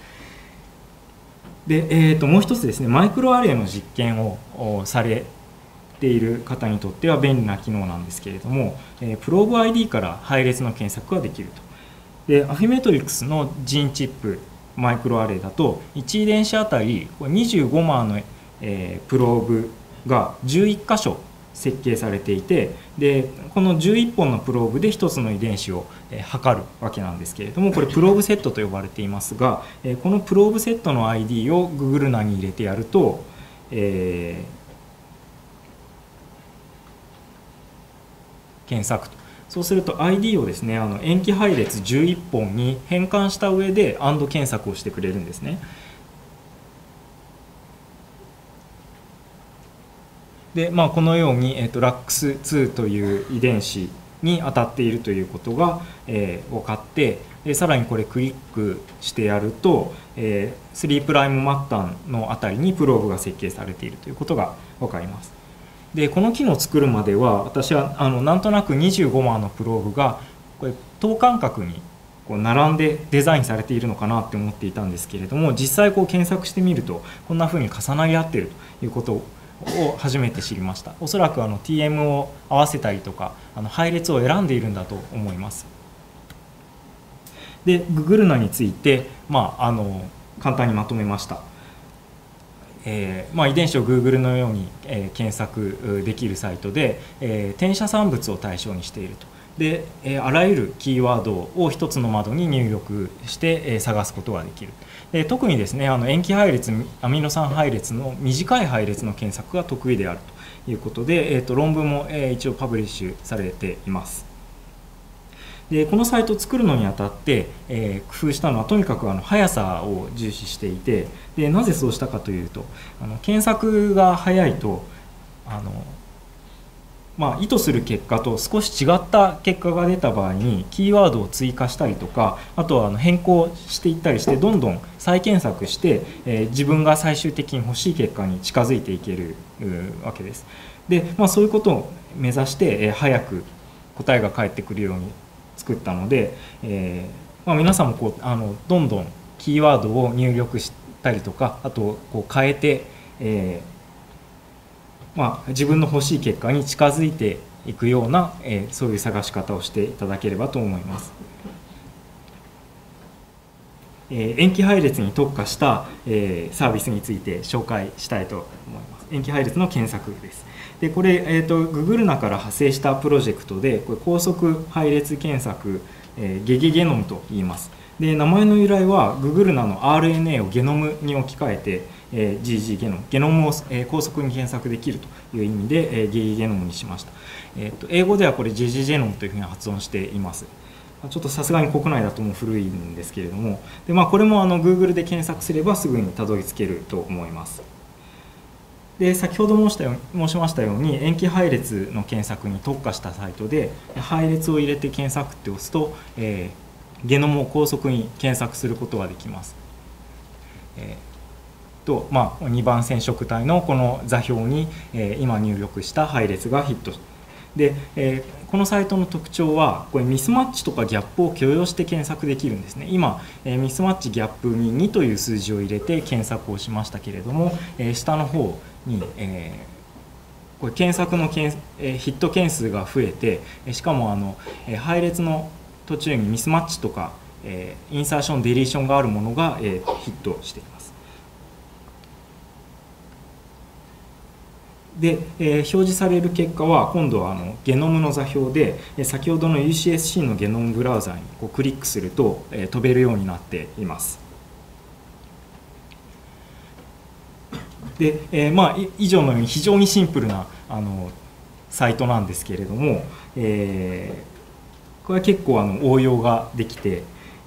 で、もう一つですね、マイクロアレイの実験をされている方にとっては便利な機能なんですけれども、プローブ ID から配列の検索ができると。で、アフィメトリックスのジーンチップマイクロアレイだと1遺伝子あたり25マーのプローブが11箇所設計されていて、でこの11本のプローブで1つの遺伝子を測るわけなんですけれども、これプローブセットと呼ばれていますが、このプローブセットの ID を Google 内に入れてやると、検索と。そうすると ID をですね、塩基配列11本に変換した上で AND 検索をしてくれるんですね。で、このように、LAX2 という遺伝子に当たっているということが、分かって、さらにこれクリックしてやると、3' 末端のあたりにプローブが設計されているということが分かります。でこの機能を作るまでは私はなんとなく25マーのプローブがこれ等間隔にこう並んでデザインされているのかなって思っていたんですけれども、実際こう検索してみるとこんなふうに重なり合っているということを初めて知りました。おそらくTM を合わせたりとか配列を選んでいるんだと思います。で Google 内について、簡単にまとめました。遺伝子を Google のように、検索できるサイトで、転写産物を対象にしていると。で、あらゆるキーワードを一つの窓に入力して、探すことができる。で特にですね、塩基配列アミノ酸配列の短い配列の検索が得意であるということで、論文も、一応パブリッシュされています。でこのサイトを作るのにあたって、工夫したのはとにかく速さを重視していて、でなぜそうしたかというと検索が速いと意図する結果と少し違った結果が出た場合にキーワードを追加したりとか、あとは変更していったりしてどんどん再検索して、自分が最終的に欲しい結果に近づいていけるわけです。で、そういうことを目指して、早く答えが返ってくるように作ったので、皆さんもどんどんキーワードを入力したりとか、あと変えて、自分の欲しい結果に近づいていくような、そういう探し方をしていただければと思います。塩基配列に特化した、サービスについて紹介したいと思います。塩基配列の検索です。でこれ、Google 内から派生したプロジェクトで、これ高速配列検索、ゲゲゲノムと言います。で名前の由来は Google 内の RNA をゲノムに置き換えて、GG ゲノムを、高速に検索できるという意味で、ゲゲゲノムにしました。英語ではこれ GG ゲノムというふうに発音しています。ちょっとさすがに国内だともう古いんですけれども、で、これもGoogle で検索すればすぐにたどり着けると思います。で先ほど申しましたように塩基配列の検索に特化したサイトで配列を入れて検索って押すと、ゲノムを高速に検索することができます。2番染色体のこの座標に、今入力した配列がヒットで、このサイトの特徴はこれミスマッチとかギャップを許容して検索できるんですね。今、ミスマッチギャップに2という数字を入れて検索をしましたけれども、下の方に、これ検索のヒット件数が増えて、しかも配列の途中にミスマッチとか、インサーションデリーションがあるものが、ヒットしています。で、表示される結果は今度はゲノムの座標で、先ほどの UCSC のゲノムブラウザにクリックすると、飛べるようになっています。で、以上のように非常にシンプルなサイトなんですけれども、これは結構応用ができて、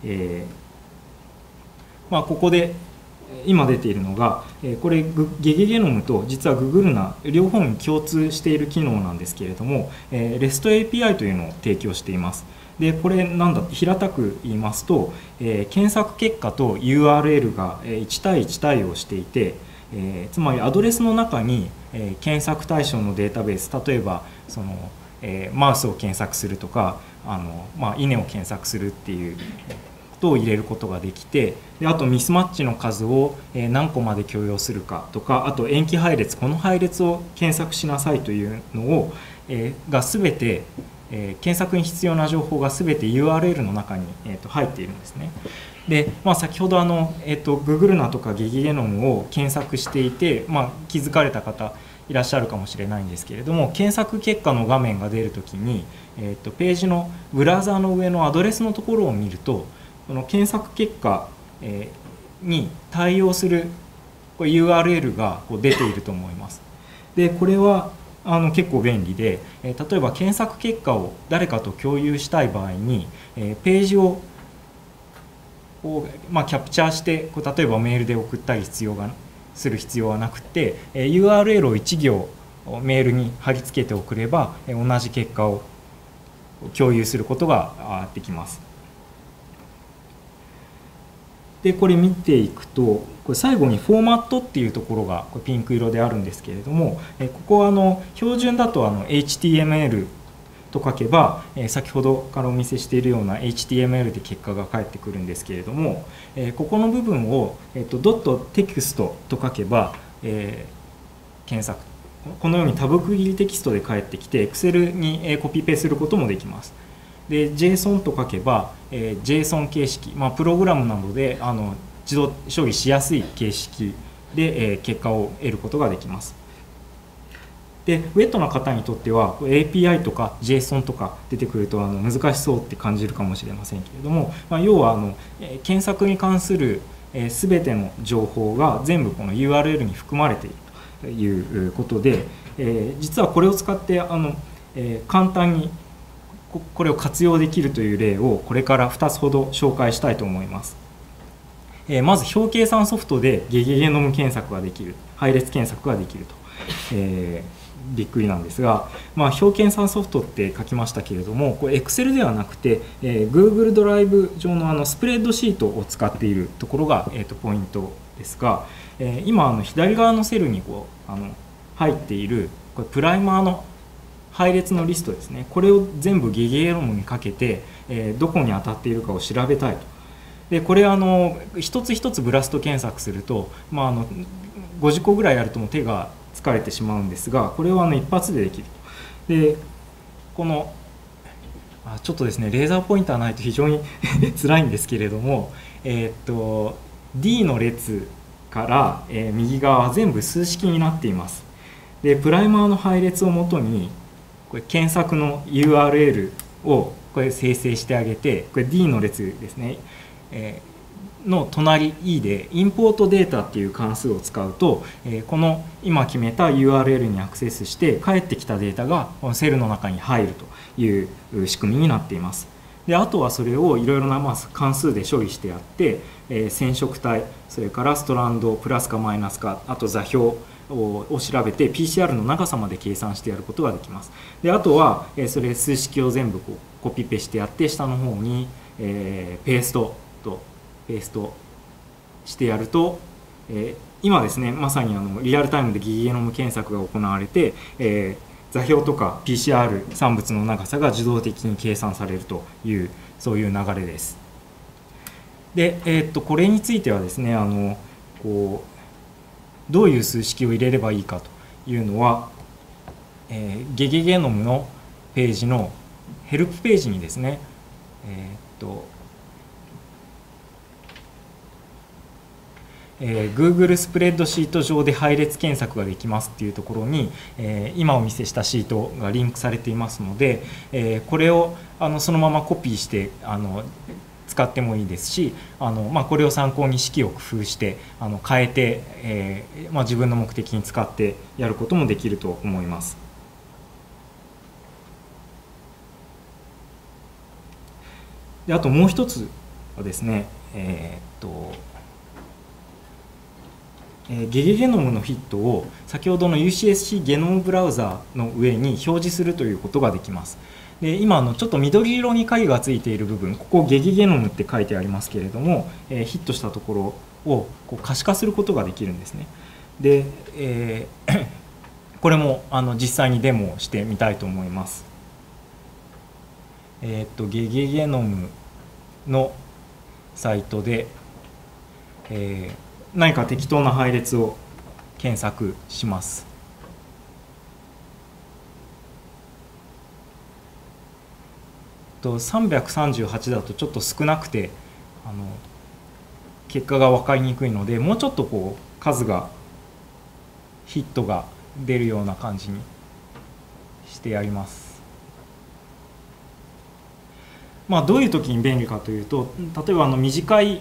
ここで今出ているのが、これゲゲゲノムと実は Google な両方に共通している機能なんですけれども、REST API というのを提供しています。でこれなんだって平たく言いますと、検索結果と URL が1対1対応していて、つまりアドレスの中に検索対象のデータベース、例えばその、マウスを検索するとか稲を検索するっていうことを入れることができて、であとミスマッチの数を何個まで許容するかとか、あと延期配列、この配列を検索しなさいというのを、が全て検索に必要な情報が全て URL の中に入っているんですね。で、先ほどGoogle ナとかゲギゲノムを検索していて、気づかれた方いらっしゃるかもしれないんですけれども、検索結果の画面が出るときに、ページのブラウザーの上のアドレスのところを見ると、この検索結果に対応する URL が出ていると思います。でこれは結構便利で、例えば検索結果を誰かと共有したい場合に、ページをキャプチャーして例えばメールで送ったりする必要はなくて、URL を1行メールに貼り付けて送れば同じ結果を共有することができます。でこれ見ていくと、これ最後にフォーマットっていうところがこれピンク色であるんですけれども、ここは標準だとHTML と書けば、先ほどからお見せしているような HTML で結果が返ってくるんですけれども、ここの部分を、ドットテキストと書けば、検索、このようにタブ区切りテキストで返ってきて Excel にコピペすることもできます。で JSON と書けば、JSON 形式、プログラムなどで自動処理しやすい形式で、結果を得ることができます。でウェットな方にとっては API とか JSON とか出てくると難しそうって感じるかもしれませんけれども、要は検索に関する全ての情報が全部この URL に含まれているということで、実はこれを使って簡単にこれを活用できるという例をこれから2つほど紹介したいと思います。まず表計算ソフトでゲゲゲノム検索ができる、配列検索ができると、びっくりなんですが、表計算ソフトって書きましたけれども、これ Excel ではなくて、Google ドライブ上のスプレッドシートを使っているところが、ポイントですが、今左側のセルに入っているこれプライマーの配列のリストですね、これを全部ゲゲゲノムにかけて、どこに当たっているかを調べたいと。でこれ一つ一つブラスト検索すると、50個ぐらいやるともう手が疲れてしまうんですが、これを一発でできる。でこのちょっとですねレーザーポインターないと非常に辛いんですけれども、D の列から、右側は全部数式になっています。でプライマーの配列をもとにこれ検索の URL をこれ生成してあげて、これ D の列ですね、の隣 E でインポートデータっていう関数を使うと、この今決めた URL にアクセスして返ってきたデータがこのセルの中に入るという仕組みになっています。であとはそれをいろいろな関数で処理してやって、染色体、それからストランドプラスかマイナスか、あと座標を調べて PCR の長さまで計算してやることができます。であとはそれ数式を全部コピペしてやって、下の方にペーストしてやると、今ですねまさにリアルタイムでゲゲゲノム検索が行われて、座標とか PCR 産物の長さが自動的に計算されるというそういう流れです。で、これについてはですねどういう数式を入れればいいかというのは、ゲゲゲノムのページのヘルプページにですね、Google スプレッドシート上で配列検索ができますっていうところに、今お見せしたシートがリンクされていますので、これをそのままコピーして使ってもいいですし、これを参考に式を工夫して変えて、自分の目的に使ってやることもできると思います。であともう一つはですね、ゲゲゲノムのヒットを先ほどの UCSC ゲノムブラウザの上に表示するということができます。で今ちょっと緑色に影がついている部分、ここゲゲゲノムって書いてありますけれども、ヒットしたところを可視化することができるんですね。で、 これも実際にデモをしてみたいと思います。ゲゲゲノムのサイトで、何か適当な配列を検索します。338だとちょっと少なくて結果が分かりにくいので、もうちょっとこう数がヒットが出るような感じにしてやります。まあどういう時に便利かというと、例えば短い、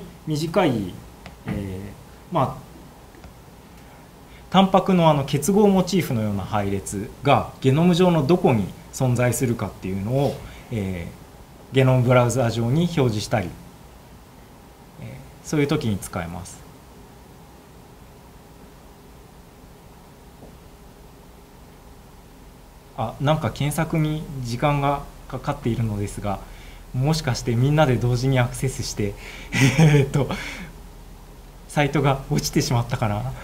まあタンパクの結合モチーフのような配列がゲノム上のどこに存在するかっていうのを、ゲノムブラウザ上に表示したり、そういう時に使えます。なんか検索に時間がかかっているのですが、もしかしてみんなで同時にアクセスしてサイトが落ちてしまったかな。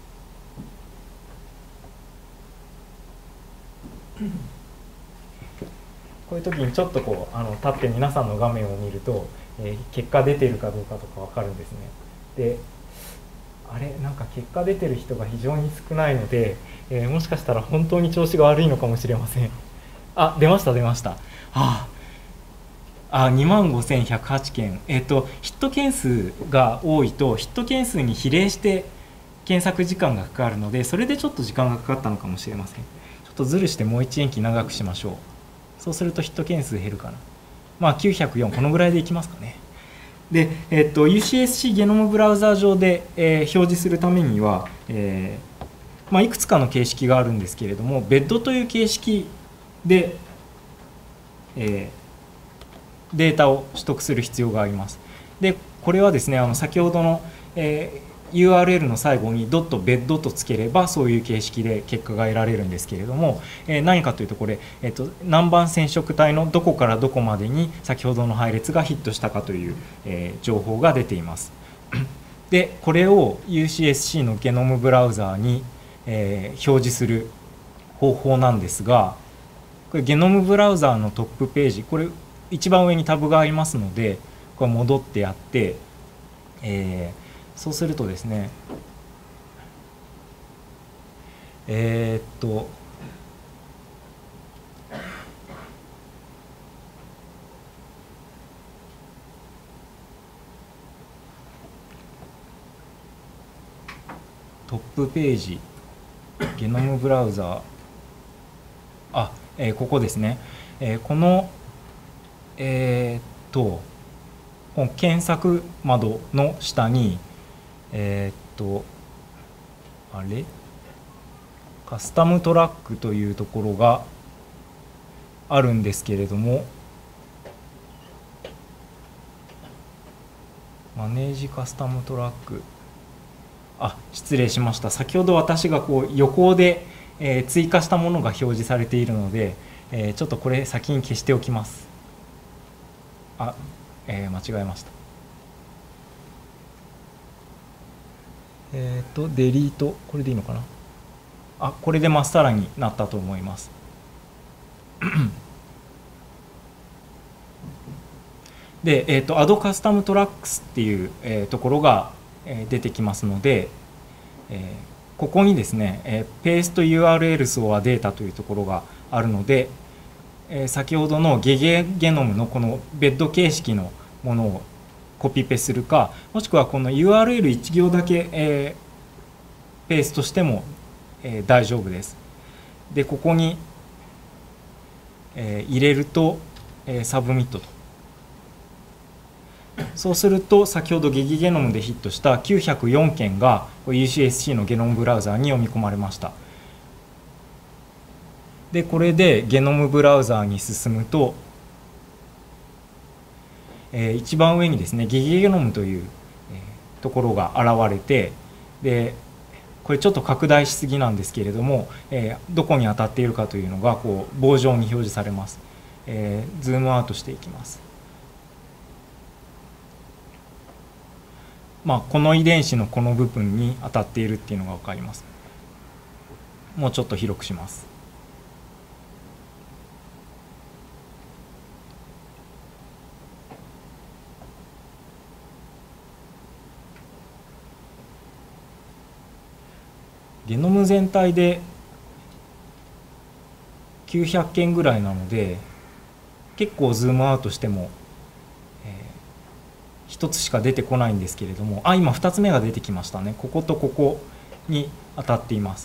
こういう時にちょっとこう立って皆さんの画面を見ると、結果出ているかどうかとか分かるんですね。で、なんか結果出てる人が非常に少ないので、もしかしたら本当に調子が悪いのかもしれません。出ました。25,108件。ヒット件数が多いとヒット件数に比例して検索時間がかかるので、それでちょっと時間がかかったのかもしれません。ちょっとズルしてもう1延期長くしましょう。そうするとヒット件数減るかな。904、このぐらいでいきますかね。で、UCSC ゲノムブラウザー上で、表示するためには、いくつかの形式があるんですけれども、ベッドという形式で、データを取得する必要があります。で、これはですね、先ほどの、URL の最後に .bed とつければそういう形式で結果が得られるんですけれども、何かというとこれ、何番染色体のどこからどこまでに先ほどの配列がヒットしたかという、情報が出ています。で、これを UCSC のゲノムブラウザーに、表示する方法なんですが、これゲノムブラウザーのトップページ、これ一番上にタブがありますので、これ戻ってやって、そうするとですね、トップページ、ゲノムブラウザー、ここですね、この、この検索窓の下に、カスタムトラックというところがあるんですけれども、マネージカスタムトラック、失礼しました。先ほど私がこう横で、追加したものが表示されているので、ちょっとこれ先に消しておきます。間違えました。デリート、これでいいのかな。これでまっさらになったと思います。で、Add Custom Tracks っていう、ところが、出てきますので、ここにですね、Paste URLs or Data というところがあるので、先ほどのゲゲゲノムのこのベッド形式のものをコピペするか、もしくはこの URL1 行だけ、ペーストしても、大丈夫です。で、ここに、入れると、サブミットと。そうすると先ほどゲゲゲノムでヒットした904件が UCSC のゲノムブラウザーに読み込まれました。で、これでゲノムブラウザーに進むと、一番上にですね、ゲゲゲノムという、ところが現れて、で、これちょっと拡大しすぎなんですけれども、どこに当たっているかというのがこう棒状に表示されます。ズームアウトしていきます。この遺伝子のこの部分に当たっているっていうのが分かります。 もうちょっと広くします。ゲノム全体で900件ぐらいなので、結構ズームアウトしても、1つしか出てこないんですけれども、今2つ目が出てきましたね。こことここに当たっています。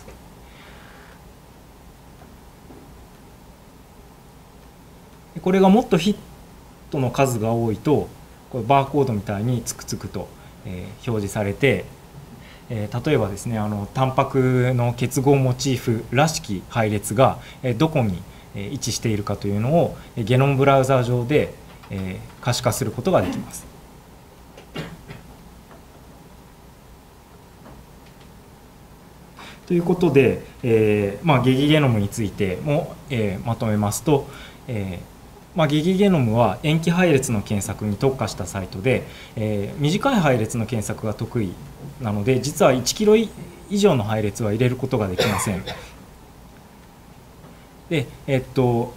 これがもっとヒットの数が多いと、これバーコードみたいにつくつくと、表示されて、例えばですね、タンパクの結合モチーフらしき配列がどこに位置しているかというのをゲノムブラウザー上で可視化することができます。ということで、ゲギゲノムについても、まとめますと、ゲギゲノムは塩基配列の検索に特化したサイトで、短い配列の検索が得意なので、実は1キロ以上の配列は入れることができません。で、こ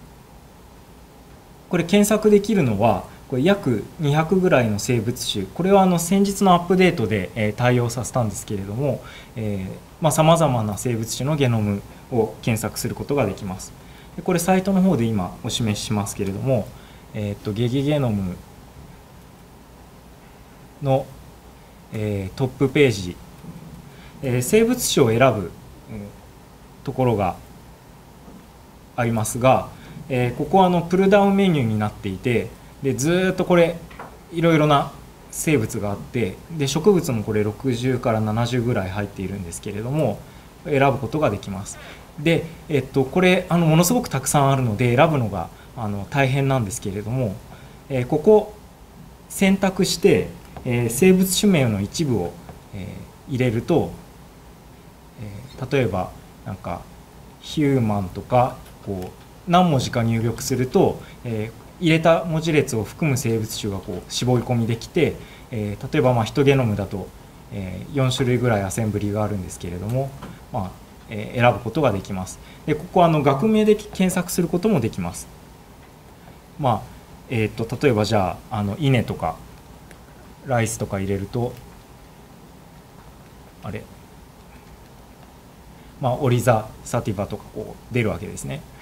れ検索できるのはこれ約200ぐらいの生物種、これは先日のアップデートで対応させたんですけれども、さまざまな生物種のゲノムを検索することができます。これサイトの方で今お示ししますけれども、ゲギゲノムの、トップページ、生物種を選ぶ、ところがありますが、ここはプルダウンメニューになっていて、でずっとこれいろいろな生物があって、で植物もこれ60から70ぐらい入っているんですけれども、選ぶことができます。で、これものすごくたくさんあるので選ぶのが大変なんですけれども、ここ選択して、生物種名の一部を、入れると、例えばなんかヒューマンとかこう何文字か入力すると、入れた文字列を含む生物種がこう絞り込みできて、例えばヒトゲノムだと、4種類ぐらいアセンブリがあるんですけれども、選ぶことができます。でここは学名で検索することもできます。例えばじゃあ稲とかライスとか入れるとオリザサティバとかこう出るわけですね。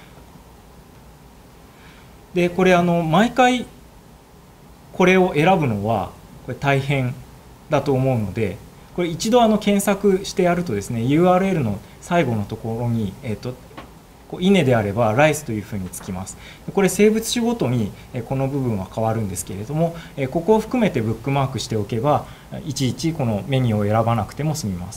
でこれ毎回これを選ぶのはこれ大変だと思うので、これ一度検索してやるとですね、 URL の最後のところに、稲であればライスというふうにつきます。これ生物種ごとにこの部分は変わるんですけれども、ここを含めてブックマークしておけばいちいちこのメニューを選ばなくても済みます。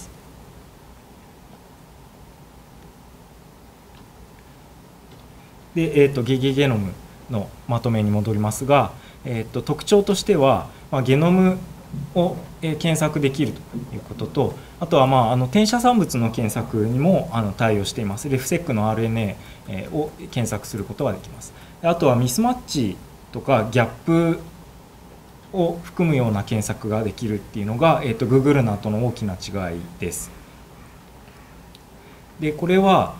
で、ゲギゲノムのまとめに戻りますが、特徴としては、ゲノムを検索できるということと、あとは転写産物の検索にも対応しています。レフセックの RNA を検索することができます。あとはミスマッチとかギャップを含むような検索ができるっていうのが、Google などの大きな違いです。でこれは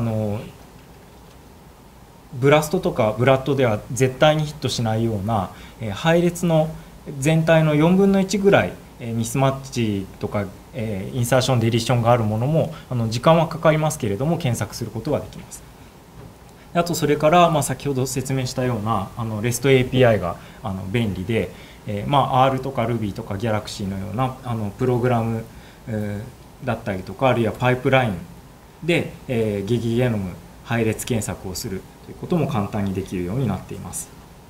ブラストとかブラッドでは絶対にヒットしないような配列の全体の4分の1ぐらいミスマッチとかインサーションデリションがあるものも時間はかかりますけれども検索することができます。あとそれから先ほど説明したようなREST API が便利で、R とか Ruby とか Galaxy のようなプログラムだったりとか、あるいはパイプラインでゲギゲノム配列検索をするということも簡単にできるようになっています。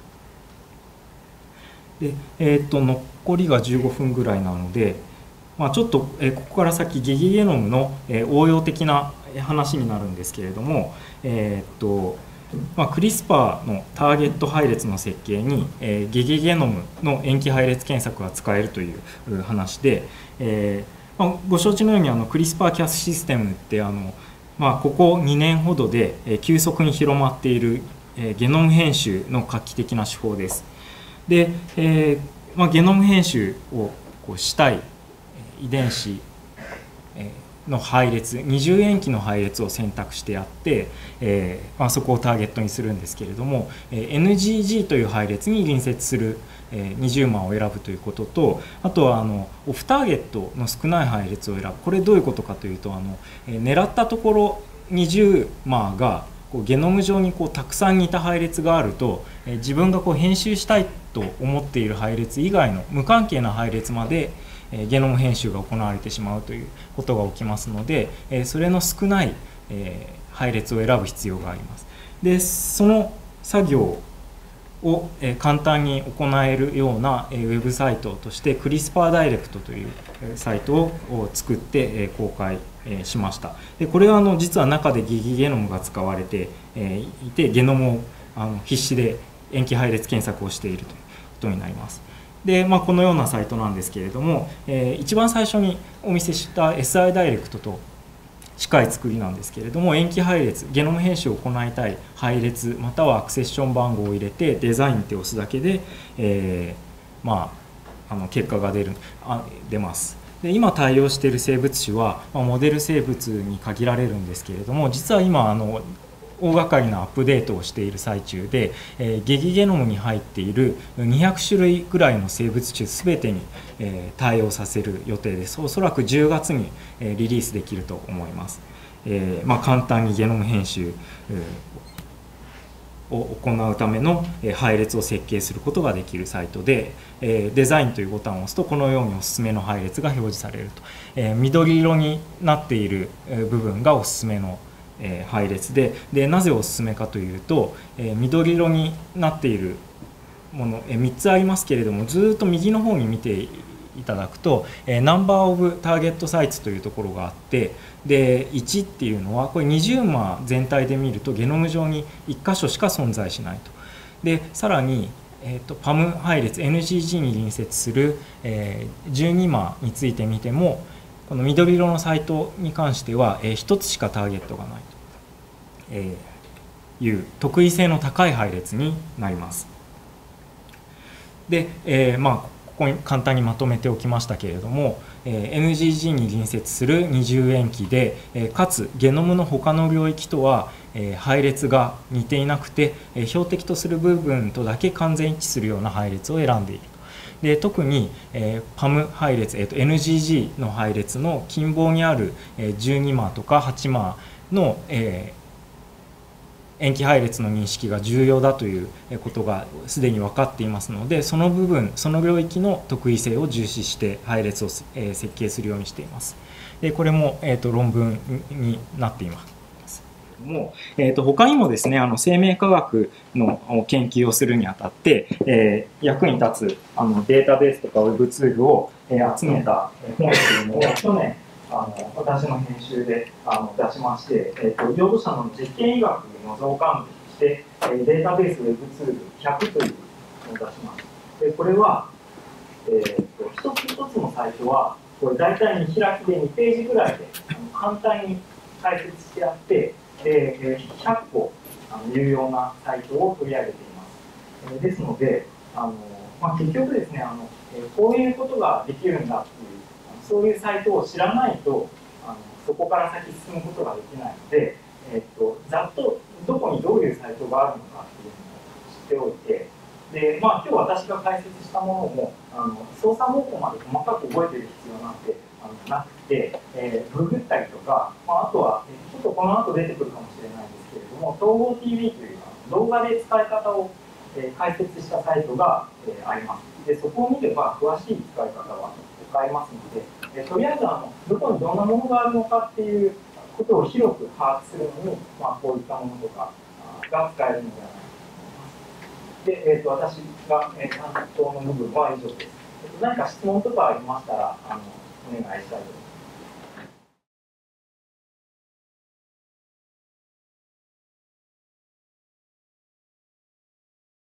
で残りが15分ぐらいなので、ちょっとここから先ゲギゲノムの応用的な話になるんですけれども、クリスパーのターゲット配列の設計にゲギゲノムの塩基配列検索が使えるという話で、ご承知のようにクリスパーキャスシステムってここ2年ほどで急速に広まっているゲノム編集の画期的な手法です。で、ゲノム編集をしたい遺伝子の配列、20塩基の配列を選択してやって、そこをターゲットにするんですけれども、NGG という配列に隣接する20マを選ぶということと、あとはオフターゲットの少ない配列を選ぶ。これどういうことかというと、狙ったところ20マがゲノム上にたくさん似た配列があると、自分が編集したいと思っている配列以外の無関係な配列までゲノム編集が行われてしまうということが起きますので、それの少ない配列を選ぶ必要があります。で、その作業を簡単に行えるようなウェブサイトとして CRISPR Direct というサイトを作って公開しました。で、これは実は中で疑似ゲノムが使われていて、ゲノムを必死で塩基配列検索をしているということになります。で、このようなサイトなんですけれども、一番最初にお見せした SI ダイレクトと近い作りなんですけれども、塩基配列、ゲノム編集を行いたい配列またはアクセッション番号を入れてデザインって押すだけで、結果が出ます。で、今対応している生物種は、モデル生物に限られるんですけれども、実は今大掛かりなアップデートをしている最中で、ゲギゲノムに入っている200種類ぐらいの生物種全てに対応させる予定です。おそらく10月にリリースできると思います。簡単にゲノム編集を行うための配列を設計することができるサイトで、デザインというボタンを押すとこのようにおすすめの配列が表示されると、緑色になっている部分がおすすめの配列で、なぜおすすめかというと、緑色になっているもの3つありますけれども、ずっと右の方に見ていただくと、ナンバーオブターゲットサイツというところがあって、で1っていうのはこれ20マ全体で見るとゲノム上に1箇所しか存在しないと。でさらに、PAM 配列 NGG に隣接する12マについて見ても、この緑色のサイトに関しては1つしかターゲットがないという特異性の高い配列になります。で、ここに簡単にまとめておきましたけれども、NGG に隣接する20塩基で、かつゲノムの他の領域とは配列が似ていなくて、標的とする部分とだけ完全一致するような配列を選んでいる。で特に、PAM 配列、NGG の配列の近傍にある12マとか8マの、塩基配列の認識が重要だということがすでに分かっていますので、その部分、その領域の特異性を重視して配列を設計するようにしています。でこれも、論文になっています。他にもですね、生命科学の研究をするにあたって、役に立つデータベースとかウェブツールを集めた本というのを去年私の編集で出しまして、用途者の実験医学の増刊部としてデータベースウェブツール100というのを出します。でこれは、一つ一つのサイトはこれ大体見開きで2ページぐらいで簡単に解説してあって、で100個有用なサイトを取り上げています。ですので結局ですねこういうことができるんだっていうそういうサイトを知らないとそこから先進むことができないので、ざっとどこにどういうサイトがあるのかっていうのを知っておいて、で今日私が解説したものも操作方法まで細かく覚えている必要なんてなくて、ググったりとか、あとはちょっとこの後出てくるかもしれないんですけれども、統合 TV という動画で使い方を解説したサイトがあります。でそこを見れば詳しい使い方は使えますので、とりあえずどこにどんなものがあるのかっていうことを広く把握するのに、こういったものとかが使えるのではないかと思います。で、私が担当の部分は以上です。何か質問とかありましたらお願いしたいと思います。